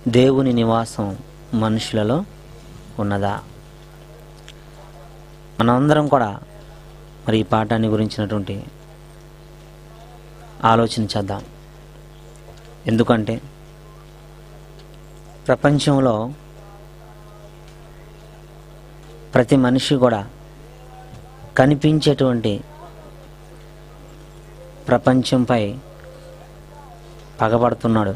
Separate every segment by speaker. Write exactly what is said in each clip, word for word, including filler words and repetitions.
Speaker 1: దేవుని నివాసం మనుషులలో ఉన్నదా? మనమందరం కూడా మరి ఈ పాఠాన్ని గురించినటువంటి ఆలోచన చేద్దాం. ఎందుకంటే ప్రపంచంలో ప్రతి మనిషి కూడా కనిపించేటువంటి ప్రపంచంపై పగబడుతున్నాడు.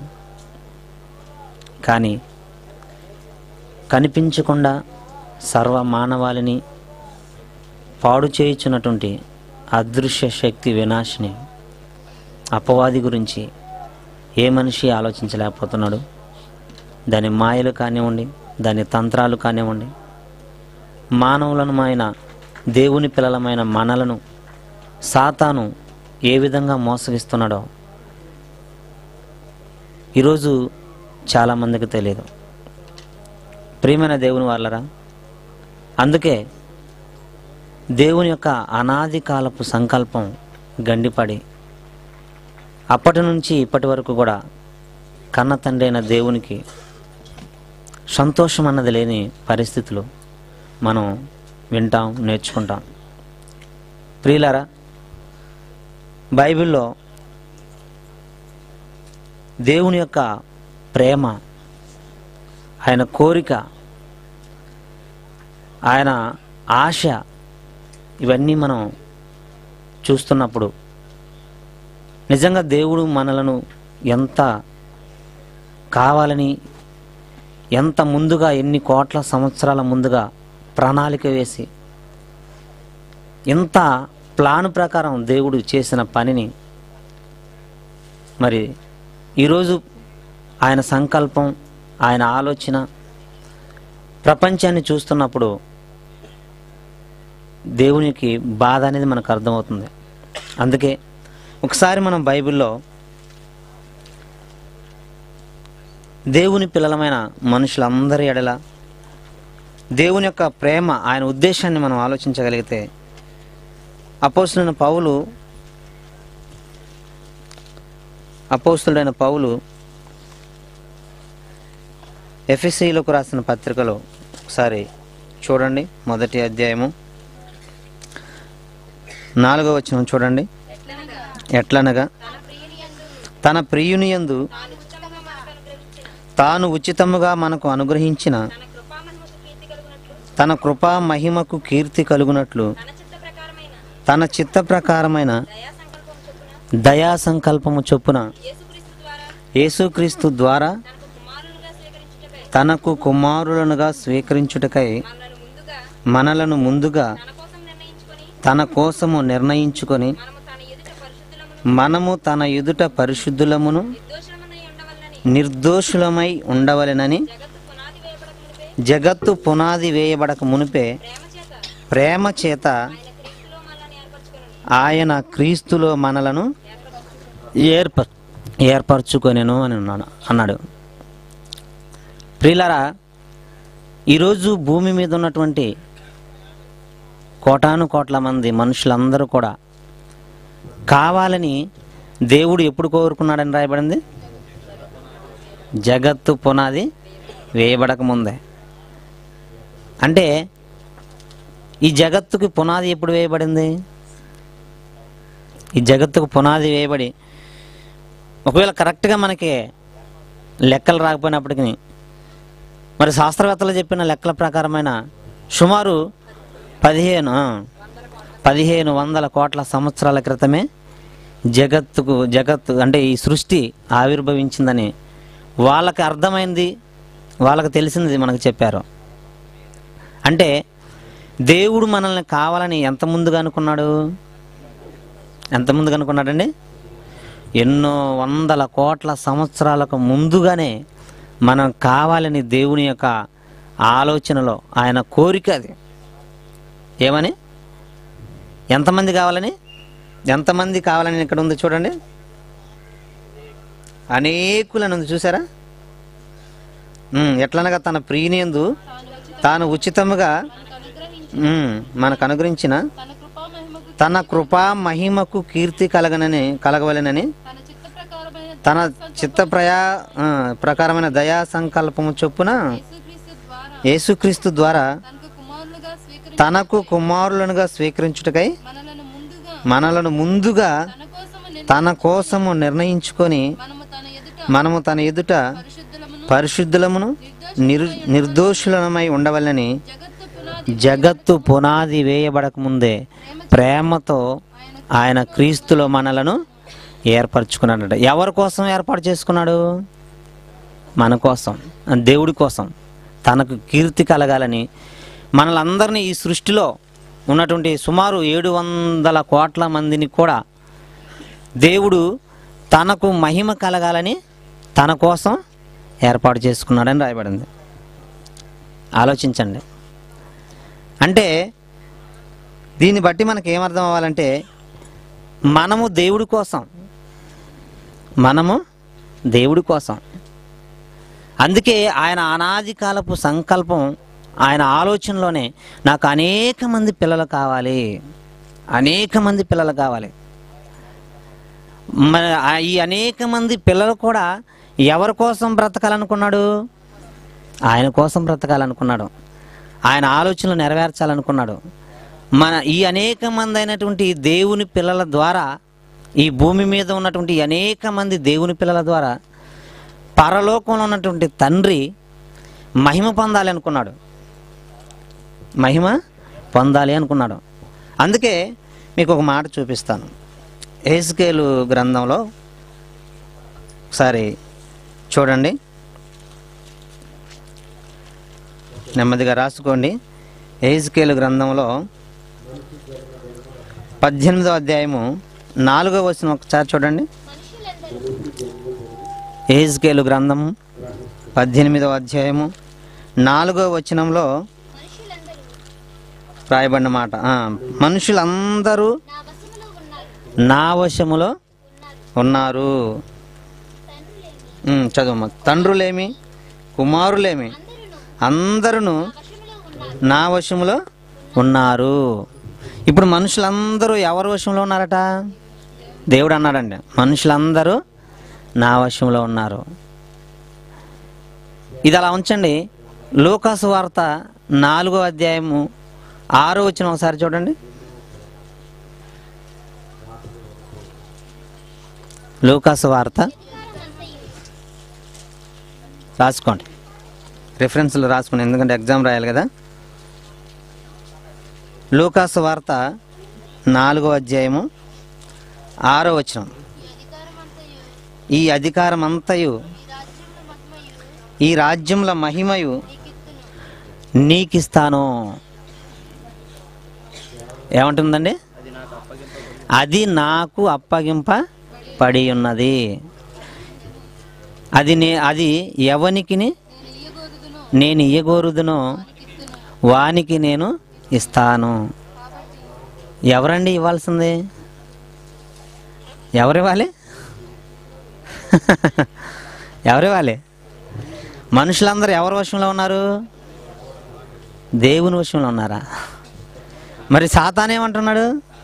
Speaker 1: కానీ కనిపించకుండా సర్వ మానవాళిని పాడు చేయుచున్నటువంటి అదృశ్య శక్తి వినాశిని అపవాది గురించి ఏ మనిషి ఆలోచించలేకపోతున్నాడు. దాని మాయలు కానివ్వండి, దాని తంత్రాలు కానివ్వండి, మానవులమైన దేవుని పిల్లలమైన మనలను సాతాను ఏ విధంగా మోసగిస్తున్నాడో ఈరోజు చాలామందికి తెలియదు. ప్రియమైన దేవుని వాళ్ళరా, అందుకే దేవుని యొక్క అనాది కాలపు సంకల్పం గండిపడి అప్పటి నుంచి ఇప్పటి వరకు కూడా కన్న తండ్రి అయిన దేవునికి సంతోషం అన్నది లేని పరిస్థితులు మనం వింటాం, నేర్చుకుంటాం. ప్రియులారా, బైబిల్లో దేవుని యొక్క ప్రేమ, ఆయన కోరిక, ఆయన ఆశ ఇవన్నీ మనం చూస్తున్నప్పుడు నిజంగా దేవుడు మనలను ఎంత కావాలని, ఎంత ముందుగా, ఎన్ని కోట్ల సంవత్సరాల ముందుగా ప్రణాళిక వేసి ఎంత ప్లాన్ ప్రకారం దేవుడు చేసిన పనిని మరి ఈరోజు ఆయన సంకల్పం, ఆయన ఆలోచన ప్రపంచాన్ని చూస్తున్నప్పుడు దేవునికి బాధ అనేది మనకు అర్థమవుతుంది. అందుకే ఒకసారి మనం బైబిల్లో దేవుని పిల్లలమైన మనుషులందరి ఎడల దేవుని యొక్క ప్రేమ, ఆయన ఉద్దేశాన్ని మనం ఆలోచించగలిగితే అపోస్తులైన పౌలు అపోస్తుడైన పౌలు ఎఫెసీయులకు రాసిన పత్రికలో ఒకసారి చూడండి, మొదటి అధ్యాయము నాలుగో వచనం చూడండి. ఎట్లనగా తన ప్రియుని యందు తాను ఉచితముగా మనకు అనుగ్రహించిన తన కృపా మహిమకు కీర్తి కలుగునట్లు తన చిత్త ప్రకారమైన దయా సంకల్పము చొప్పున యేసుక్రీస్తు ద్వారా తనకు కుమారులనుగా స్వీకరించుటకై మనలను ముందుగా తన కోసము నిర్ణయించుకొని మనము తన ఎదుట పరిశుద్ధులమును నిర్దోషులమై ఉండవలెనని జగత్తు పునాది వేయబడక మునిపే ప్రేమ చేత ఆయన క్రీస్తులో మనలను ఏర్ప ఏర్పరచుకొనెను అని అన్నాడు అన్నాడు ప్రియులారా, ఈరోజు భూమి మీద ఉన్నటువంటి కోటాను కోట్ల మంది మనుషులందరూ కూడా కావాలని దేవుడు ఎప్పుడు కోరుకున్నాడని రాయబడింది? జగత్తు పునాది వేయబడక ముందే. అంటే ఈ జగత్తుకి పునాది ఎప్పుడు వేయబడింది? ఈ జగత్తుకు పునాది వేయబడి ఒకవేళ కరెక్ట్గా మనకి లెక్కలు రాకపోయినప్పటికీ మరి శాస్త్రవేత్తలు చెప్పిన లెక్కల ప్రకారమైన సుమారు పదిహేను పదిహేను వందల కోట్ల సంవత్సరాల క్రితమే జగత్తుకు జగత్తు అంటే ఈ సృష్టి ఆవిర్భవించిందని వాళ్ళకి అర్థమైంది, వాళ్ళకి తెలిసింది మనకు చెప్పారు. అంటే దేవుడు మనల్ని కావాలని ఎంత ముందుగా అనుకున్నాడు? ఎంత ముందుగా అనుకున్నాడండి? ఎన్నో వందల కోట్ల సంవత్సరాలకు ముందుగానే మనం కావాలని దేవుని యొక్క ఆలోచనలో ఆయన కోరిక అది. ఏమని? ఎంతమంది కావాలని? ఎంతమంది కావాలని ఇక్కడ ఉంది చూడండి, అనేకులను ఉంది చూసారా? ఎట్లనగా తన ప్రియనియందు తాను ఉచితముగా మనకు అనుగ్రహించిన తన కృపా మహిమకు కీర్తి కలగనని కలగవలెనని తన చిత్త ప్రయా ఆ, ప్రకారమైన దయా సంకల్పము చొప్పున యేసుక్రీస్తు ద్వారా తనకు కుమారులనుగా స్వీకరించుటకై మనలను ముందుగా తన కోసము నిర్ణయించుకొని మనము తన ఎదుట పరిశుద్ధులమును నిర్ నిర్దోషులమై ఉండవలని జగత్తు పునాది వేయబడక ముందే ప్రేమతో ఆయన క్రీస్తులో మనలను ఏర్పరచుకున్నాడట. ఎవరి కోసం ఏర్పాటు చేసుకున్నాడు? మన కోసం, దేవుడి కోసం. తనకు కీర్తి కలగాలని మనలందరినీ, ఈ సృష్టిలో ఉన్నటువంటి సుమారు ఏడు వందల కోట్ల మందిని కూడా దేవుడు తనకు మహిమ కలగాలని తన కోసం ఏర్పాటు చేసుకున్నాడని రాయబడింది. ఆలోచించండి. అంటే దీన్ని బట్టి మనకి ఏమర్థం అవ్వాలంటే, మనము దేవుడి కోసం, మనము దేవుడి కోసం. అందుకే ఆయన అనాది కాలపు సంకల్పం, ఆయన ఆలోచనలోనే నాకు అనేక మంది పిల్లలు కావాలి, అనేక మంది పిల్లలు కావాలి. మన ఈ అనేక మంది పిల్లలు కూడా ఎవరి కోసం బ్రతకాలనుకున్నాడు? ఆయన కోసం బ్రతకాలనుకున్నాడు. ఆయన ఆలోచనలు నెరవేర్చాలనుకున్నాడు. మన ఈ అనేక మంది అయినటువంటి దేవుని పిల్లల ద్వారా, ఈ భూమి మీద ఉన్నటువంటి అనేక మంది దేవుని పిల్లల ద్వారా పరలోకంలో ఉన్నటువంటి తండ్రి మహిమ పొందాలి అనుకున్నాడు, మహిమ పొందాలి అనుకున్నాడు. అందుకే మీకు ఒక మాట చూపిస్తాను. యెహెజ్కేలు గ్రంథంలో ఒకసారి చూడండి, నెమ్మదిగా రాసుకోండి. యెహెజ్కేలు గ్రంథంలో పద్దెనిమిదో అధ్యాయము నాలుగో వచనం ఒకసారి చూడండి. యెహెజ్కేలు గ్రంథం పద్దెనిమిదవ అధ్యాయము నాలుగో వచనంలో రాయబడిన మాట, మనుషులందరూ నా వశములో ఉన్నారు. చదువు. తండ్రులేమి కుమారులేమి అందరూ నా వశములో ఉన్నారు. ఇప్పుడు మనుషులందరూ ఎవరి వశంలో ఉన్నారట? దేవుడు అన్నాడండి, మనుషులందరూ నా వశంలో ఉన్నారు. ఇది అలా ఉంచండి. లూకాసు వార్త నాలుగో అధ్యాయము ఆరో వచనం ఒకసారి చూడండి. లూకాసు వార్త రాసుకోండి, రిఫరెన్స్లు రాసుకోండి, ఎందుకంటే ఎగ్జామ్ రాయాలి కదా. లూకాసు వార్త నాలుగో అధ్యాయము ఆరో వచనం. ఈ అధికారం అంతయు ఈ రాజ్యముల మహిమయు నీకిస్తాను. ఏమంటుందండి? అది నాకు అప్పగింప పడి ఉన్నది. అది నే అది ఎవనికి నేను ఇయ్యగోరుదునో వానికి నేను ఇస్తాను. ఎవరండి ఇవ్వాల్సింది? ఎవరివ్వాలి? ఎవరివ్వాలి? మనుషులందరూ ఎవరి వశంలో ఉన్నారు? దేవుని వశంలో ఉన్నారా? మరి సాతానేమంటున్నాడు?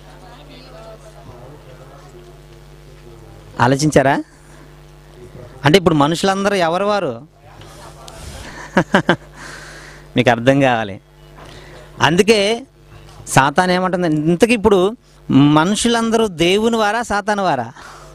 Speaker 1: ఆలోచించారా? అంటే ఇప్పుడు మనుషులందరూ ఎవరు వారు? మీకు అర్థం కావాలి. అందుకే సాతాను ఏమంటుంది? ఇంతకీ ఇప్పుడు మనుషులందరూ దేవుని వారా సాతాను వారా?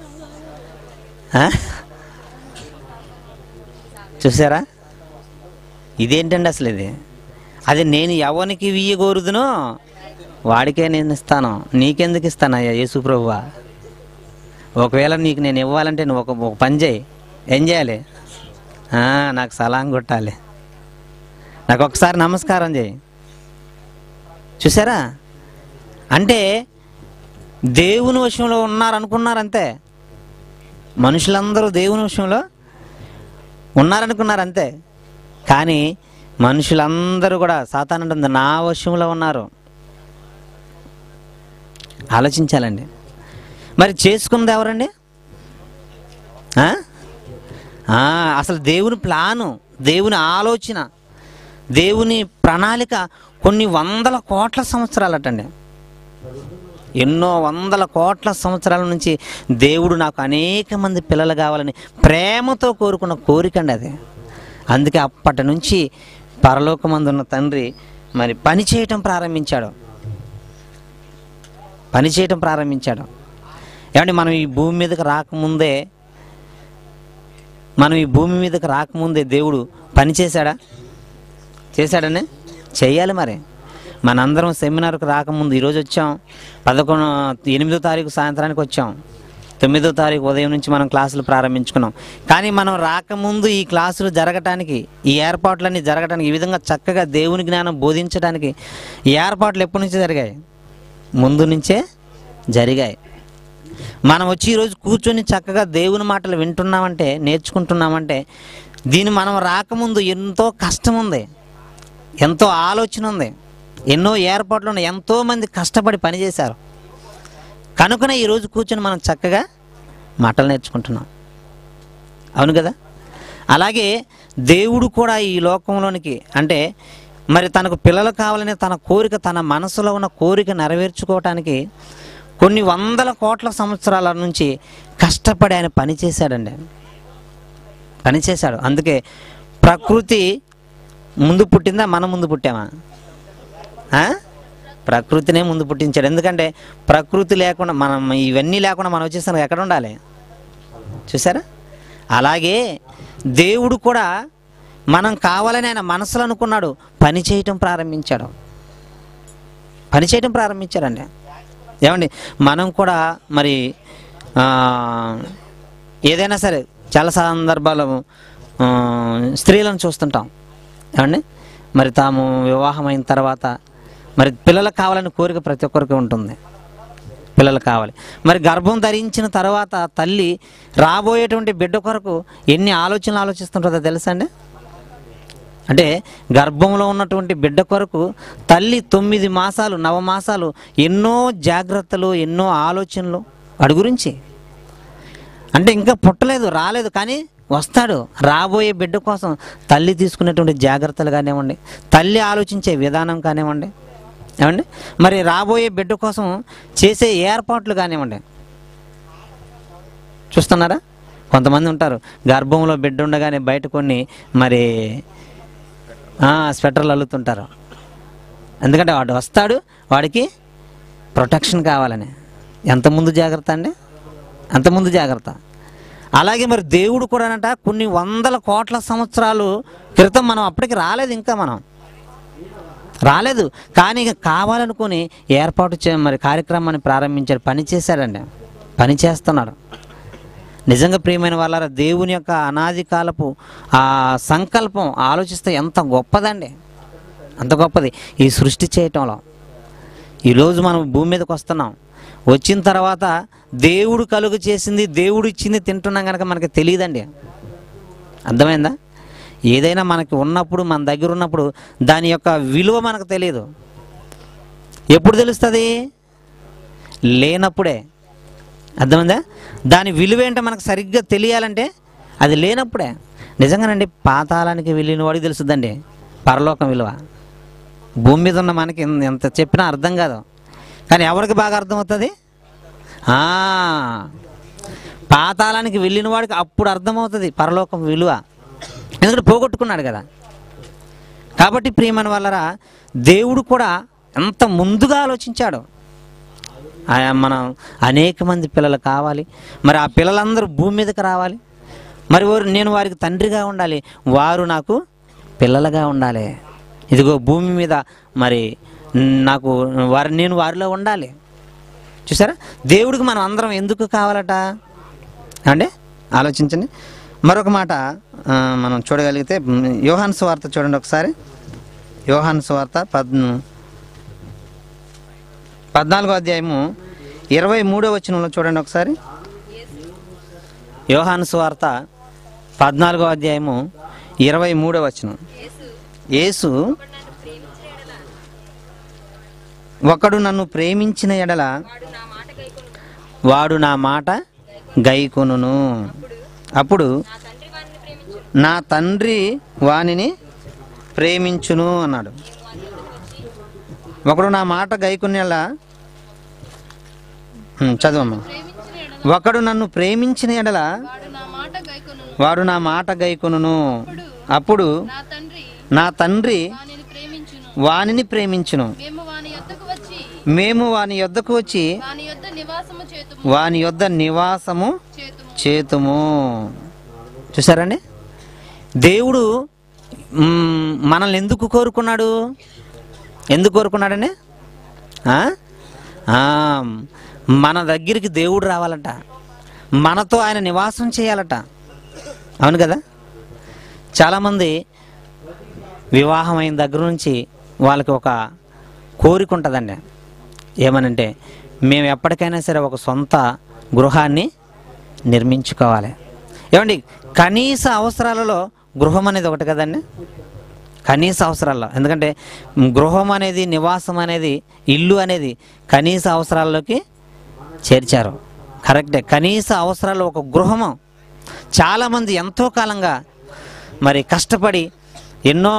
Speaker 1: చూసారా? ఇదేంటండి అసలు ఇది? అది నేను ఎవరికి ఇయ్యగోరుదునో వాడికే నేను ఇస్తాను. నీకెందుకు ఇస్తానయ్యా యేసు ప్రభువా? ఒకవేళ నీకు నేను ఇవ్వాలంటే నువ్వు ఒక ఒక పని చేయి. ఏం చేయాలి? నాకు సలాం కొట్టాలి, నాకు ఒకసారి నమస్కారం చేయి. చూసారా? అంటే దేవుని విషయంలో ఉన్నారనుకున్నారంతే. మనుషులందరూ దేవుని విషయంలో ఉన్నారనుకున్నారంతే. కానీ మనుషులందరూ కూడా సాతాను అంటుంది నా వశంలో ఉన్నారు. ఆలోచించాలండి. మరి చేసుకున్నది ఎవరండి? అసలు దేవుని ప్లాను, దేవుని ఆలోచన, దేవుని ప్రణాళిక కొన్ని వందల కోట్ల సంవత్సరాలటండి. ఎన్నో వందల కోట్ల సంవత్సరాల నుంచి దేవుడు నాకు అనేక మంది పిల్లలు కావాలని ప్రేమతో కోరుకున్న కోరిక అండి అది. అందుకే అప్పటి నుంచి పరలోకమందున్న తండ్రి మరి పని చేయటం ప్రారంభించాడు పని చేయటం ప్రారంభించాడు ఏమంటే మనం ఈ భూమి మీదకి రాకముందే మనం ఈ భూమి మీదకి రాకముందే దేవుడు పని చేశాడా? చేశాడనే చేయాలి. మరి మనందరం సెమినార్కి రాకముందు ఈరోజు వచ్చాం, పదకొండు ఎనిమిదో తారీఖు సాయంత్రానికి వచ్చాం, తొమ్మిదో తారీఖు ఉదయం నుంచి మనం క్లాసులు ప్రారంభించుకున్నాం. కానీ మనం రాకముందు ఈ క్లాసులు జరగటానికి, ఈ ఏర్పాట్లన్నీ జరగటానికి, ఈ విధంగా చక్కగా దేవుని జ్ఞానం బోధించడానికి ఈ ఏర్పాట్లు ఎప్పటి నుంచి జరిగాయి? ముందు నుంచే జరిగాయి. మనం వచ్చి ఈరోజు కూర్చొని చక్కగా దేవుని మాటలు వింటున్నామంటే, నేర్చుకుంటున్నామంటే దీన్ని మనం రాకముందు ఎంతో కష్టం ఉంది, ఎంతో ఆలోచన ఉంది, ఎన్నో ఏర్పాట్లు ఉన్నాయి, ఎంతోమంది కష్టపడి పనిచేశారు. కనుకనే ఈరోజు కూర్చొని మనం చక్కగా మాటలు నేర్చుకుంటున్నాం. అవును కదా? అలాగే దేవుడు కూడా ఈ లోకంలోనికి అంటే మరి తనకు పిల్లలు కావాలనే తన కోరిక, తన మనసులో ఉన్న కోరిక నెరవేర్చుకోవటానికి కొన్ని వందల కోట్ల సంవత్సరాల నుంచి కష్టపడి ఆయన పని చేశాడండి, పని చేశాడు. అందుకే ప్రకృతి ముందు పుట్టిందా, మనం ముందు పుట్టామా? ప్రకృతినే ముందు పుట్టించాడు. ఎందుకంటే ప్రకృతి లేకుండా మనం ఇవన్నీ లేకుండా మనం వచ్చేస్తాను ఎక్కడ ఉండాలి? చూసారా? అలాగే దేవుడు కూడా మనం కావాలని ఆయన మనసులో అనుకున్నాడు, పని చేయటం ప్రారంభించాడు, పని చేయటం ప్రారంభించాడండి. ఏమండి, మనం కూడా మరి ఏదైనా సరే చాలా సందర్భాలు స్త్రీలను చూస్తుంటాం. ఏమండి, మరి తాము వివాహమైన తర్వాత మరి పిల్లలు కావాలని కోరిక ప్రతి ఒక్కరికి ఉంటుంది, పిల్లలు కావాలి. మరి గర్భం ధరించిన తర్వాత తల్లి రాబోయేటువంటి బిడ్డ కొరకు ఎన్ని ఆలోచనలు ఆలోచిస్తుంటుందో తెలుసా అండి? అంటే గర్భంలో ఉన్నటువంటి బిడ్డ కొరకు తల్లి తొమ్మిది మాసాలు నవమాసాలు ఎన్నో జాగ్రత్తలు, ఎన్నో ఆలోచనలు వాడి గురించి. అంటే ఇంకా పుట్టలేదు, రాలేదు, కానీ వస్తాడు. రాబోయే బిడ్డ కోసం తల్లి తీసుకునేటువంటి జాగ్రత్తలు కానివ్వండి, తల్లి ఆలోచించే విధానం కానివ్వండి, ఏమండి, మరి రాబోయే బిడ్డ కోసం చేసే ఏర్పాట్లు కానివ్వండి. చూస్తున్నారా? కొంతమంది ఉంటారు గర్భంలో బిడ్డ ఉండగానే బయట కొన్ని మరి స్వెటర్లు అల్లుతుంటారు. ఎందుకంటే వాడు వస్తాడు, వాడికి ప్రొటెక్షన్ కావాలని. ఎంత ముందు జాగ్రత్త అండి, అంత ముందు జాగ్రత్త. అలాగే మరి దేవుడు కూడా అంట కొన్ని వందల కోట్ల సంవత్సరాలు క్రితం, మనం అప్పటికి రాలేదు, ఇంకా మనం రాలేదు, కానీ ఇక కావాలనుకుని ఏర్పాటు చే మరి కార్యక్రమాన్ని ప్రారంభించాడు, పని చేశాడండి, పని చేస్తున్నాడు. నిజంగా ప్రియమైన వాళ్ళారా, దేవుని యొక్క అనాది కాలపు ఆ సంకల్పం ఆలోచిస్తే ఎంత గొప్పదండి, అంత గొప్పది ఈ సృష్టి చేయటంలో. ఈరోజు మనం భూమి మీదకి వస్తున్నాం, వచ్చిన తర్వాత దేవుడు కలుగు చేసింది, దేవుడు ఇచ్చింది తింటున్నాం కనుక మనకి తెలియదండి. అర్థమైందా? ఏదైనా మనకి ఉన్నప్పుడు, మన దగ్గర ఉన్నప్పుడు దాని యొక్క విలువ మనకు తెలియదు. ఎప్పుడు తెలుస్తుంది? లేనప్పుడే. అర్థమైందా? దాని విలువ ఏంటో మనకు సరిగ్గా తెలియాలంటే అది లేనప్పుడే. నిజంగానండి, పాతాళానికి వెళ్ళిన వాడికి తెలుస్తుందండి పరలోకం విలువ. భూమి మీద ఉన్న మనకి ఎంత చెప్పినా అర్థం కాదు, కానీ ఎవరికి బాగా అర్థమవుతుంది? పాతాళానికి వెళ్ళిన వాడికి అప్పుడు అర్థమవుతుంది పరలోకం విలువ, ఎందుకంటే పోగొట్టుకున్నాడు కదా. కాబట్టి ప్రియమైన వాళ్ళరా, దేవుడు కూడా ఎంత ముందుగా ఆలోచించాడు. మనం అనేక మంది పిల్లలు కావాలి, మరి ఆ పిల్లలందరూ భూమి మీదకి రావాలి, మరి వారు నేను వారికి తండ్రిగా ఉండాలి, వారు నాకు పిల్లలుగా ఉండాలి. ఇదిగో భూమి మీద మరి నాకు వారి నేను వారిలో ఉండాలి. చూసారా? దేవుడికి మనం అందరం ఎందుకు కావాలట అంటే ఆలోచించండి. మరొక మాట మనం చూడగలిగితే యోహాను సువార్త చూడండి ఒకసారి. యోహాను సువార్త పద్ పద్నాలుగో అధ్యాయము ఇరవై మూడో వచనంలో చూడండి ఒకసారి. యోహాను సువార్త పద్నాలుగో అధ్యాయము ఇరవై మూడో వచనం. యేసు, ఒకడు నన్ను ప్రేమించిన ఎడల వాడు నా మాట గైకొనును, అప్పుడు నా తండ్రి వానిని ప్రేమించును అన్నాడు. ఒకడు నా మాట గైకొనేలా చదవమ్మా. ఒకడు నన్ను ప్రేమించిన ఎడల వాడు నా మాట గైకొనును, అప్పుడు నా తండ్రి వానిని ప్రేమించును, మేము వాని యొద్దకు వచ్చి వాని యొద్ద నివాసము చేతుము. చూసారండి, దేవుడు మనల్ని ఎందుకు కోరుకున్నాడు? ఎందుకు కోరుకున్నాడండి? మన దగ్గరికి దేవుడు రావాలట, మనతో ఆయన నివాసం చేయాలట. అవును కదా? చాలామంది వివాహం అయిన దగ్గర నుంచి వాళ్ళకి ఒక కోరిక ఉంటుందండి. ఏమనంటే, మేము ఎప్పటికైనా సరే ఒక సొంత గృహాన్ని నిర్మించుకోవాలి. ఏమండి, కనీస అవసరాలలో గృహం అనేది ఒకటి కదండి, కనీస అవసరాల్లో. ఎందుకంటే గృహం అనేది, నివాసం అనేది, ఇల్లు అనేది కనీస అవసరాల్లోకి చేర్చారు. కరెక్టే, కనీస అవసరాలు ఒక గృహము. చాలామంది ఎంతో కాలంగా మరి కష్టపడి ఎన్నో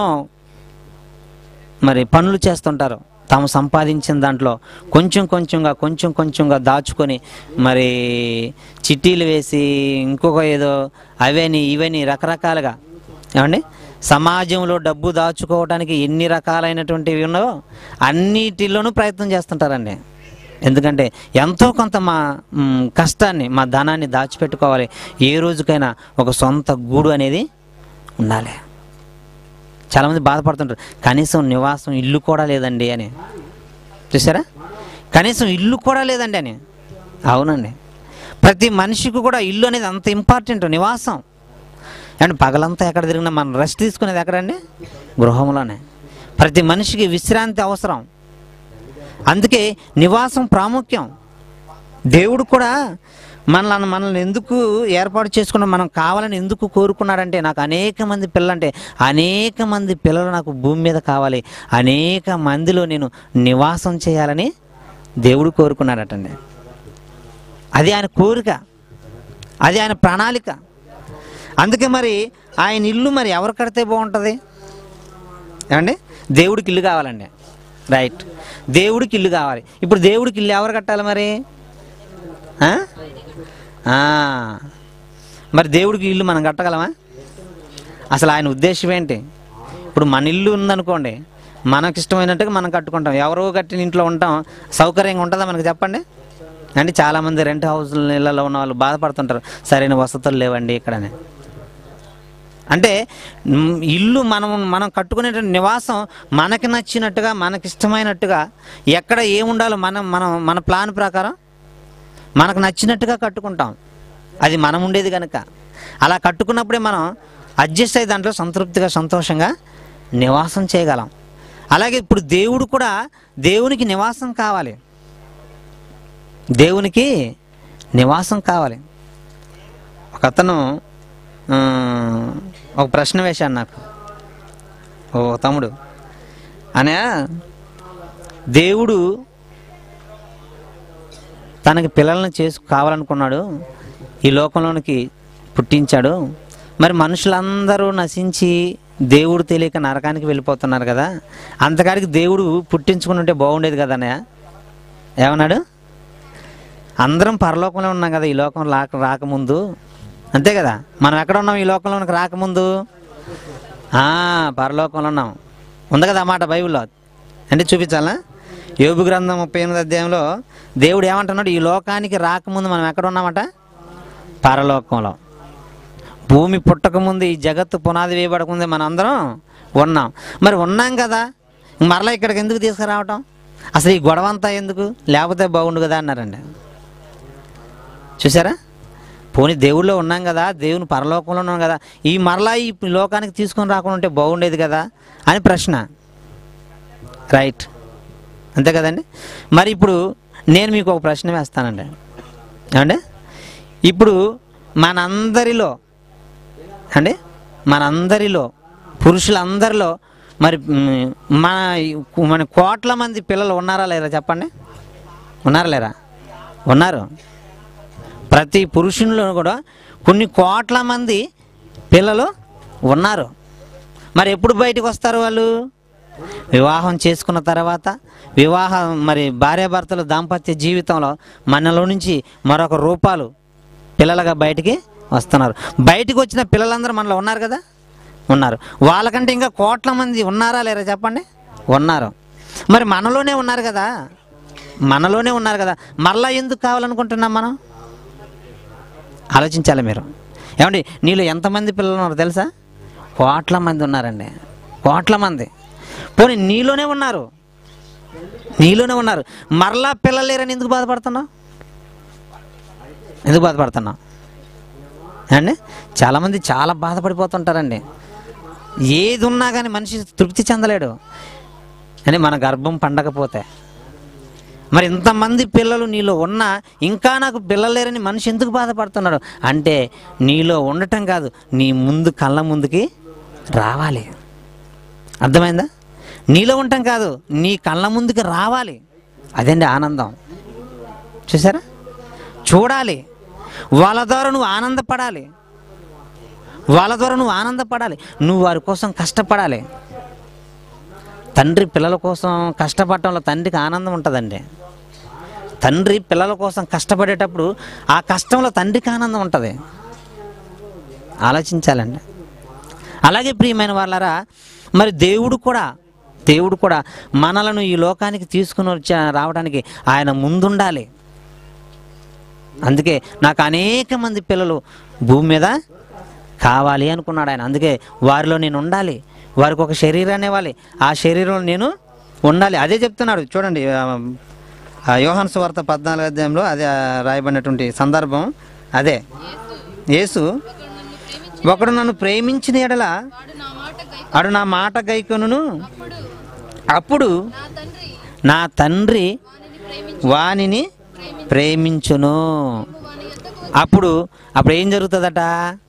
Speaker 1: మరి పనులు చేస్తుంటారు. తాము సంపాదించిన దాంట్లో కొంచెం కొంచెంగా కొంచెం కొంచెంగా దాచుకొని మరి చిట్టీలు వేసి ఇంకొక ఏదో అవని ఇవని రకరకాలుగా, ఏమండి, సమాజంలో డబ్బు దాచుకోవడానికి ఎన్ని రకాలైనటువంటివి ఉన్నాయో అన్నిటిలోనూ ప్రయత్నం చేస్తుంటారండి. ఎందుకంటే ఎంతో కొంత మా కష్టాన్ని, మా ధనాన్ని దాచిపెట్టుకోవాలి. ఏ రోజుకైనా ఒక సొంత గూడు అనేది ఉండాలి. చాలామంది బాధపడుతుంటారు, కనీసం నివాసం ఇల్లు కూడా లేదండి అని. చూసారా, కనీసం ఇల్లు కూడా లేదండి అని. అవునండి, ప్రతి మనిషికి కూడా ఇల్లు అనేది అంత ఇంపార్టెంట్. నివాసం అండ్ పగలంతా ఎక్కడ తిరిగినా మనం రెస్ట్ తీసుకునేది ఎక్కడండి? గృహంలోనే. ప్రతి మనిషికి విశ్రాంతి అవసరం, అందుకే నివాసం ప్రాముఖ్యం. దేవుడు కూడా మనల్ని మనల్ని ఎందుకు ఏర్పాటు చేసుకున్న, మనం కావాలని ఎందుకు కోరుకున్నాడంటే, నాకు అనేక మంది పిల్లలంటే అనేక మంది పిల్లలు నాకు భూమి మీద కావాలి, అనేక మందిలో నేను నివాసం చేయాలని దేవుడు కోరుకున్నాడటండి. అది ఆయన కోరిక, అది ఆయన ప్రణాళిక. అందుకే మరి ఆయన ఇల్లు మరి ఎవరు కడితే బాగుంటుంది? ఏమండి, దేవుడికి ఇల్లు కావాలండి. రైట్, దేవుడికి ఇల్లు కావాలి. ఇప్పుడు దేవుడికి ఇల్లు ఎవరు కట్టాలి మరి? మరి దేవుడికి ఇల్లు మనం కట్టగలమా? అసలు ఆయన ఉద్దేశం ఏంటి? ఇప్పుడు మన ఇల్లు ఉందనుకోండి, మనకు ఇష్టమైనట్టుగా మనం కట్టుకుంటాం. ఎవరో కట్టిన ఇంట్లో ఉంటాం, సౌకర్యంగా ఉంటుందా మనకు? చెప్పండి. అంటే చాలామంది రెంట్ హౌస్ ఇళ్ళలో ఉన్న వాళ్ళు బాధపడుతుంటారు, సరైన వసతులు లేవండి ఇక్కడనే. అంటే ఇల్లు మనం మనం కట్టుకునే నివాసం మనకి నచ్చినట్టుగా, మనకి ఇష్టమైనట్టుగా, ఎక్కడ ఏముండాలో మనం మనం మన ప్లాన్ ప్రకారం మనకు నచ్చినట్టుగా కట్టుకుంటాం. అది మనం ఉండేది కనుక అలా కట్టుకున్నప్పుడే మనం అడ్జస్ట్ అయ్యి దాంట్లో సంతృప్తిగా, సంతోషంగా నివాసం చేయగలం. అలాగే ఇప్పుడు దేవుడు కూడా, దేవునికి నివాసం కావాలి, దేవునికి నివాసం కావాలి. ఒక అతను ఒక ప్రశ్న వేశాడు నాకు, ఓ తమ్ముడు, అనే దేవుడు తనకి పిల్లల్ని చేసు కావాలనుకున్నాడు, ఈ లోకంలోనికి పుట్టించాడు. మరి మనుషులందరూ నశించి దేవుడు తెలియక నరకానికి వెళ్ళిపోతున్నారు కదా, అంతకాడికి దేవుడు పుట్టించుకుని ఉంటే బాగుండేది కదా అన్నయ్య. ఏమన్నాడు? అందరం పరలోకంలో ఉన్నాం కదా, ఈ లోకం రాక రాకముందు, అంతే కదా. మనం ఎక్కడ ఉన్నాం? ఈ లోకంలోనికి రాకముందు పరలోకంలో ఉన్నాం. ఉంది కదా అన్నమాట బైబిల్లో. అంటే చూపించాలా? యోబు గ్రంథం ముప్పై ఎనిమిది అధ్యాయంలో దేవుడు ఏమంటున్నాడు? ఈ లోకానికి రాకముందు మనం ఎక్కడ ఉన్నామట? పరలోకంలో. భూమి పుట్టకముందు, ఈ జగత్తు పునాది వేయబడకముందే మనం అందరం ఉన్నాం. మరి ఉన్నాం కదా, మరలా ఇక్కడికి ఎందుకు తీసుకురావటం? అసలు ఈ గొడవ అంతా ఎందుకు? లేకపోతే బాగుండు కదా అన్నారండి. చూసారా? పోనీ దేవుళ్ళో ఉన్నాం కదా, దేవుని పరలోకంలో ఉన్నాం కదా, ఈ మరలా ఈ లోకానికి తీసుకొని రాకుండా ఉంటే బాగుండేది కదా అని ప్రశ్న. రైట్, అంతే కదండి. మరి ఇప్పుడు నేను మీకు ఒక ప్రశ్న వేస్తానండి. ఏమండి, ఇప్పుడు మనందరిలో అండి మనందరిలో పురుషులందరిలో మరి మన మన కోట్ల మంది పిల్లలు ఉన్నారా లేరా? చెప్పండి. ఉన్నారా లేరా? ఉన్నారు. ప్రతి పురుషునిలో కూడా కొన్ని కోట్ల మంది పిల్లలు ఉన్నారు. మరి ఎప్పుడు బయటకు వస్తారు వాళ్ళు? వివాహం చేసుకున్న తర్వాత వివాహం మరి భార్యాభర్తల దాంపత్య జీవితంలో మనలో నుంచి మరొక రూపాలు పిల్లలుగా బయటికి వస్తున్నారు. బయటికి వచ్చిన పిల్లలందరూ మనలో ఉన్నారు కదా, ఉన్నారు. వాళ్ళకంటే ఇంకా కోట్ల మంది ఉన్నారా లేరా చెప్పండి? ఉన్నారు. మరి మనలోనే ఉన్నారు కదా, మనలోనే ఉన్నారు కదా, మరలా ఎందుకు కావాలనుకుంటున్నాం మనం? ఆలోచించాలి మీరు. ఏమండి, నీలో ఎంతమంది పిల్లలు ఉన్నారు తెలుసా? కోట్ల మంది ఉన్నారండి, కోట్ల మంది. పోనీ నీలోనే ఉన్నారు, నీలోనే ఉన్నారు, మరలా పిల్లలు లేరని ఎందుకు బాధపడుతున్నావు? ఎందుకు బాధపడుతున్నావు అండి? చాలామంది చాలా బాధపడిపోతుంటారండి. ఏది ఉన్నా కానీ మనిషి తృప్తి చెందలేడు అని మన గర్భం పండకపోతే. మరి ఇంతమంది పిల్లలు నీలో ఉన్నా ఇంకా నాకు పిల్లలు లేరని మనిషి ఎందుకు బాధపడుతున్నాడు అంటే, నీలో ఉండటం కాదు, నీ ముందు కళ్ళ ముందుకి రావాలి. అర్థమైందా? నీలో ఉండటం కాదు, నీ కళ్ళ ముందుకి రావాలి. అదండి ఆనందం. చూసారా? చూడాలి. వాళ్ళ ద్వారా నువ్వు ఆనందపడాలి, వాళ్ళ ద్వారా నువ్వు ఆనందపడాలి, నువ్వు వారి కోసం కష్టపడాలి. తండ్రి పిల్లల కోసం కష్టపడటంలో తండ్రికి ఆనందం ఉంటుందండి. తండ్రి పిల్లల కోసం కష్టపడేటప్పుడు ఆ కష్టంలో తండ్రికి ఆనందం ఉంటుంది. ఆలోచించాలండి. అలాగే ప్రియమైన వాళ్ళారా, మరి దేవుడు కూడా దేవుడు కూడా మనలను ఈ లోకానికి తీసుకుని వచ్చి రావడానికి ఆయన ముందుండాలి. అందుకే నాకు అనేక మంది పిల్లలు భూమి మీద కావాలి అనుకున్నాడు ఆయన. అందుకే వారిలో నేను ఉండాలి, వారికి ఒక శరీరాన్ని ఇవ్వాలి, ఆ శరీరంలో నేను ఉండాలి. అదే చెప్తున్నాడు చూడండి, యోహాను సువార్త పద్నాలుగు అధ్యాయంలో అదే రాయబడినటువంటి సందర్భం అదే. యేసు, ఒకడు నన్ను ప్రేమించిన ఎడల అడు నా మాట గైకొనును, అప్పుడు నా తండ్రి వానిని ప్రేమించును. అప్పుడు అప్పుడు ఏం జరుగుతుందట?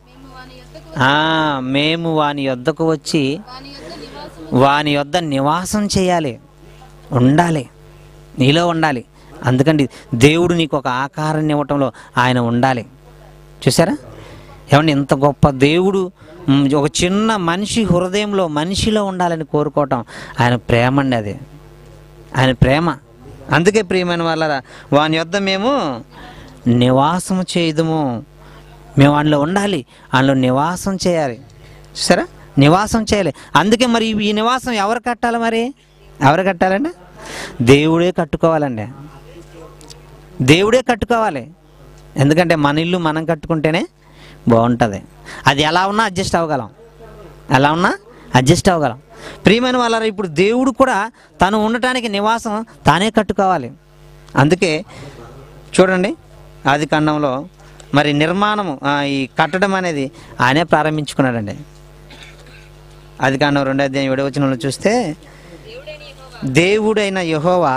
Speaker 1: మేము వాని యొద్దకు వచ్చి వాని యొద్ద నివాసం చేయాలి, ఉండాలి, నీలో ఉండాలి. అందుకండి దేవుడు నీకు ఒక ఆకారాన్ని ఇవ్వటంలో ఆయన ఉండాలి. చూసారా? ఏమండి, ఇంత గొప్ప దేవుడు ఒక చిన్న మనిషి హృదయంలో మనిషిలో ఉండాలని కోరుకోవటం ఆయన ప్రేమ అండి. అది ఆయన ప్రేమ. అందుకే ప్రియమైన వాళ్ళరా, వాని యొద్ద మేము నివాసము చేయదుము, మేము అందులో ఉండాలి, అందులో నివాసం చేయాలి. సరే, నివాసం చేయాలి. అందుకే మరి ఈ నివాసం ఎవరు కట్టాలి? మరి ఎవరు కట్టాలండి? దేవుడే కట్టుకోవాలండి, దేవుడే కట్టుకోవాలి. ఎందుకంటే మన ఇల్లు మనం కట్టుకుంటేనే బాగుంటుంది. అది ఎలా ఉన్నా అడ్జస్ట్ అవ్వగలం, ఎలా ఉన్నా అడ్జస్ట్ అవ్వగలం. ప్రియమైన వాళ్ళ ఇప్పుడు దేవుడు కూడా తను ఉండటానికి నివాసం తానే కట్టుకోవాలి. అందుకే చూడండి, ఆది కాండంలో మరి నిర్మాణము ఈ కట్టడం అనేది ఆయనే ప్రారంభించుకున్నాడండి. ఆది కాండం రెండో అధ్యాయం ఏడవ వచనంలో చూస్తే, దేవుడైన యెహోవా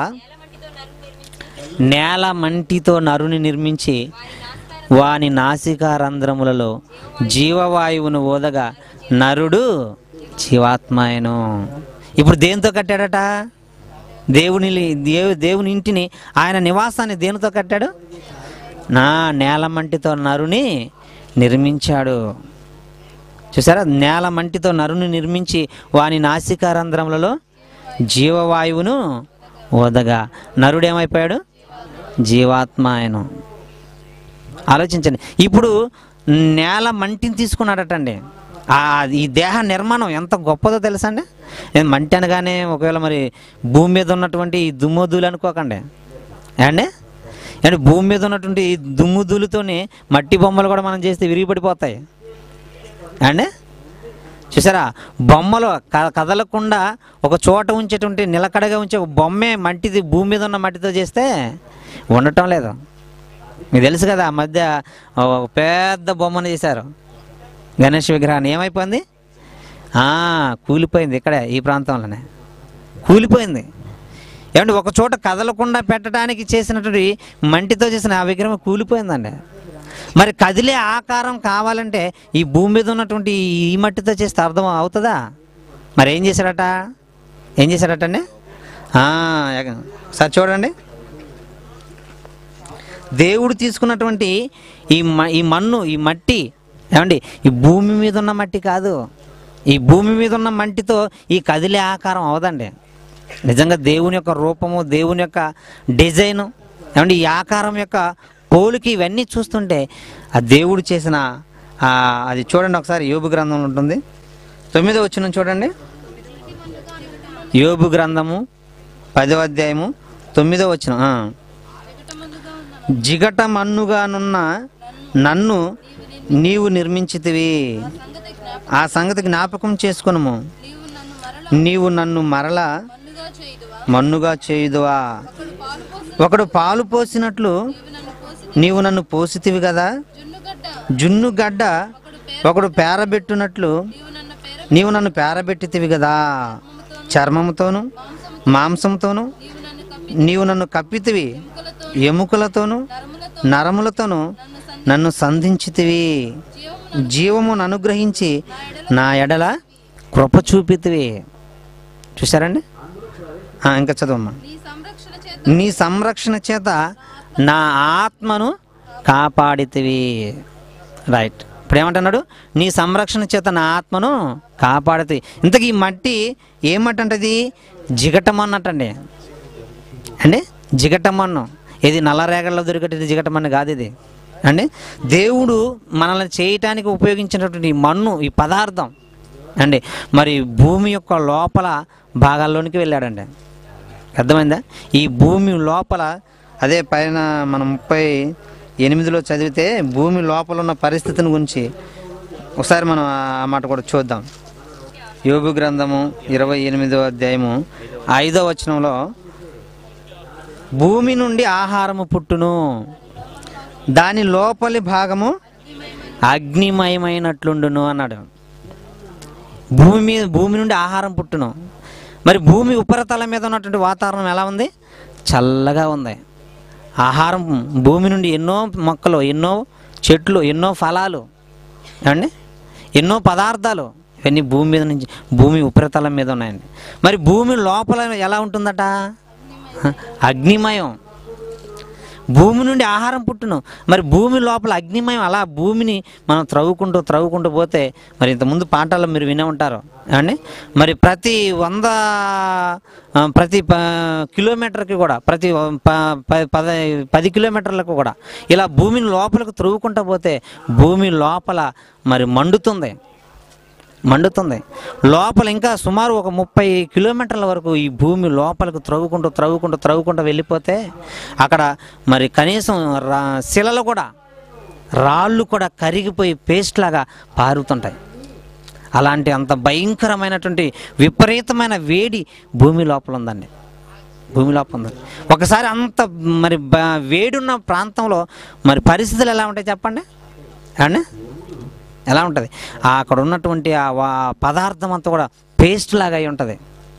Speaker 1: నేల మంటితో నరుని నిర్మించి వాని నాసికా రంధ్రములలో జీవవాయువును ఓదగా నరుడు జీవాత్మాయను. ఇప్పుడు దేనితో కట్టాడట? దేవుని దేవు దేవుని ఇంటిని, ఆయన నివాసాన్ని దేనితో కట్టాడు? నా నేల మంటితో నరుని నిర్మించాడు. చూసారా? నేల మంటితో నరుని నిర్మించి వాని నాసికా రంధ్రములలో జీవవాయువును ఓదగా నరుడేమైపోయాడు? జీవాత్మాయను. ఆలోచించండి. ఇప్పుడు నేల మంటిని తీసుకున్నాడటండి. ఈ దేహ నిర్మాణం ఎంత గొప్పదో తెలుసా అండి? మంటి అనగానే ఒకవేళ మరి భూమి మీద ఉన్నటువంటి ఈ దుమ్ముధూలు అనుకోకండి అండి. అంటే భూమి మీద ఉన్నటువంటి ఈ దుమ్ముధూలుతోని మట్టి బొమ్మలు కూడా మనం చేస్తే విరిగిపడిపోతాయి అండి. చూసారా? బొమ్మలు కదలకుండా ఒక చోట ఉంచేటువంటి నిలకడగా ఉంచే బొమ్మే మట్టిది భూమి మీద ఉన్న మట్టితో చేస్తే ఉండటం లేదు. మీకు తెలుసు కదా, ఆ మధ్య పెద్ద బొమ్మను చేశారు గణేష్ విగ్రహాన్ని. ఏమైపోయింది? కూలిపోయింది. ఇక్కడే ఈ ప్రాంతంలోనే కూలిపోయింది. ఏమంటే ఒక చోట కదలకుండా పెట్టడానికి చేసినటువంటి మంటితో చేసిన ఆ విగ్రహం కూలిపోయిందండి. మరి కదిలే ఆకారం కావాలంటే ఈ భూమి మీద ఉన్నటువంటి ఈ మట్టితో చేస్తే అర్థం అవుతుందా? మరి ఏం చేశాడట? ఏం చేశాడటండి? సార్ చూడండి, దేవుడు తీసుకున్నటువంటి ఈ ఈ మన్ను, ఈ మట్టి, ఏమండి ఈ భూమి మీద ఉన్న మట్టి కాదు, ఈ భూమి మీద ఉన్న మంటితో ఈ కదిలే ఆకారం అవదండి. నిజంగా దేవుని యొక్క రూపము, దేవుని యొక్క డిజైను, ఏమంటే ఈ ఆకారం యొక్క పోలికి ఇవన్నీ చూస్తుంటే ఆ దేవుడు చేసిన అది చూడండి. ఒకసారి యోబు గ్రంథంలో ఉంటుంది, తొమ్మిదో వచనం చూడండి. యోబు గ్రంథము పదో అధ్యాయము తొమ్మిదో వచనం. జిగట మన్నుగానున్న నన్ను నీవు నిర్మించితివి, ఆ సంగతి జ్ఞాపకం చేసుకొనుము. నీవు నన్ను మరలా మన్నుగా చేయుదువా? ఒకడు పాలు పోసినట్లు నీవు నన్ను పోసితివి కదా. జున్ను గడ్డ ఒకడు పేరబెట్టునట్లు నీవు నన్ను పేరబెట్టితివి కదా. చర్మముతోను మాంసంతోను నీవు నన్ను కప్పితివి, ఎముకలతోను నరములతోను నన్ను సంధించితివి. జీవమును అనుగ్రహించి నా ఎడల కృప చూపితివి. చూసారండి? ఇంకా చదవమ్మా. నీ సంరక్షణ చేత నా ఆత్మను కాపాడితివి. రైట్. ఇప్పుడు ఏమంటున్నాడు? నీ సంరక్షణ చేత నా ఆత్మను కాపాడితే. ఇంతకీ ఈ మట్టి ఏ మట్టి అంటది? జిగటమన్ను అంటండి అండి. జిగటమన్ను ఇది నల్లరేగల్లో దొరికేది జిగటమన్ను కాదు ఇది అండి. దేవుడు మనల్ని చేయటానికి ఉపయోగించినటువంటి ఈ మన్ను, ఈ పదార్థం అండి, మరి భూమి యొక్క లోపల భాగాల్లోనికి వెళ్ళాడండి. అర్థమైందా? ఈ భూమి లోపల, అదే పైన మనం ముప్పై ఎనిమిదిలో చదివితే భూమి లోపల ఉన్న పరిస్థితిని గురించి ఒకసారి మనం ఆ మాట కూడా చూద్దాం. యోబు గ్రంథము ఇరవై ఎనిమిదో అధ్యాయము ఐదో వచనంలో, భూమి నుండి ఆహారము పుట్టును, దాని లోపలి భాగము అగ్నిమయమైనట్లుండును అన్నాడు. భూమి భూమి నుండి ఆహారం పుట్టును. మరి భూమి ఉపరితలం మీద ఉన్నటువంటి వాతావరణం ఎలా ఉంది? చల్లగా ఉంది. ఆహారం భూమి నుండి ఎన్నో మొక్కలు, ఎన్నో చెట్లు, ఎన్నో ఫలాలు అండి, ఎన్నో పదార్థాలు ఇవన్నీ భూమి మీద నుంచి, భూమి ఉపరితలం మీద ఉన్నాయండి. మరి భూమి లోపల ఎలా ఉంటుందట? అగ్నిమయం. భూమి నుండి ఆహారం పుట్టును, మరి భూమి లోపల అగ్నిమయం. అలా భూమిని మనం త్రవ్వుకుంటూ త్రవ్వుకుంటూ పోతే, మరి ఇంతకుముందు పాఠాల్లో మీరు వినే ఉంటారు అండి, మరి ప్రతి వంద ప్రతి ప కిలోమీటర్కి కూడా, ప్రతి పద పది కిలోమీటర్లకు కూడా ఇలా భూమిని లోపలికి త్రవ్వుకుంటూ పోతే భూమి లోపల మరి మండుతుంది మండుతుంది లోపల. ఇంకా సుమారు ఒక ముప్పై కిలోమీటర్ల వరకు ఈ భూమి లోపలికి త్రవ్వుకుంటూ త్రవ్వుకుంటూ త్రవ్వుకుంటూ వెళ్ళిపోతే అక్కడ మరి కనీసం రా శిలలు కూడా, రాళ్ళు కూడా కరిగిపోయి పేస్ట్ లాగా పారుతుంటాయి. అలాంటి అంత భయంకరమైనటువంటి విపరీతమైన వేడి భూమి లోపల ఉందండి. భూమి లోపల ఉందండి. ఒకసారి అంత మరి వేడున్న ప్రాంతంలో మరి పరిస్థితులు ఎలా ఉంటాయి చెప్పండి అండి? ఎలా ఉంటుంది? అక్కడ ఉన్నటువంటి ఆ పదార్థం అంతా కూడా పేస్ట్ లాగా అయి ఉంటుంది,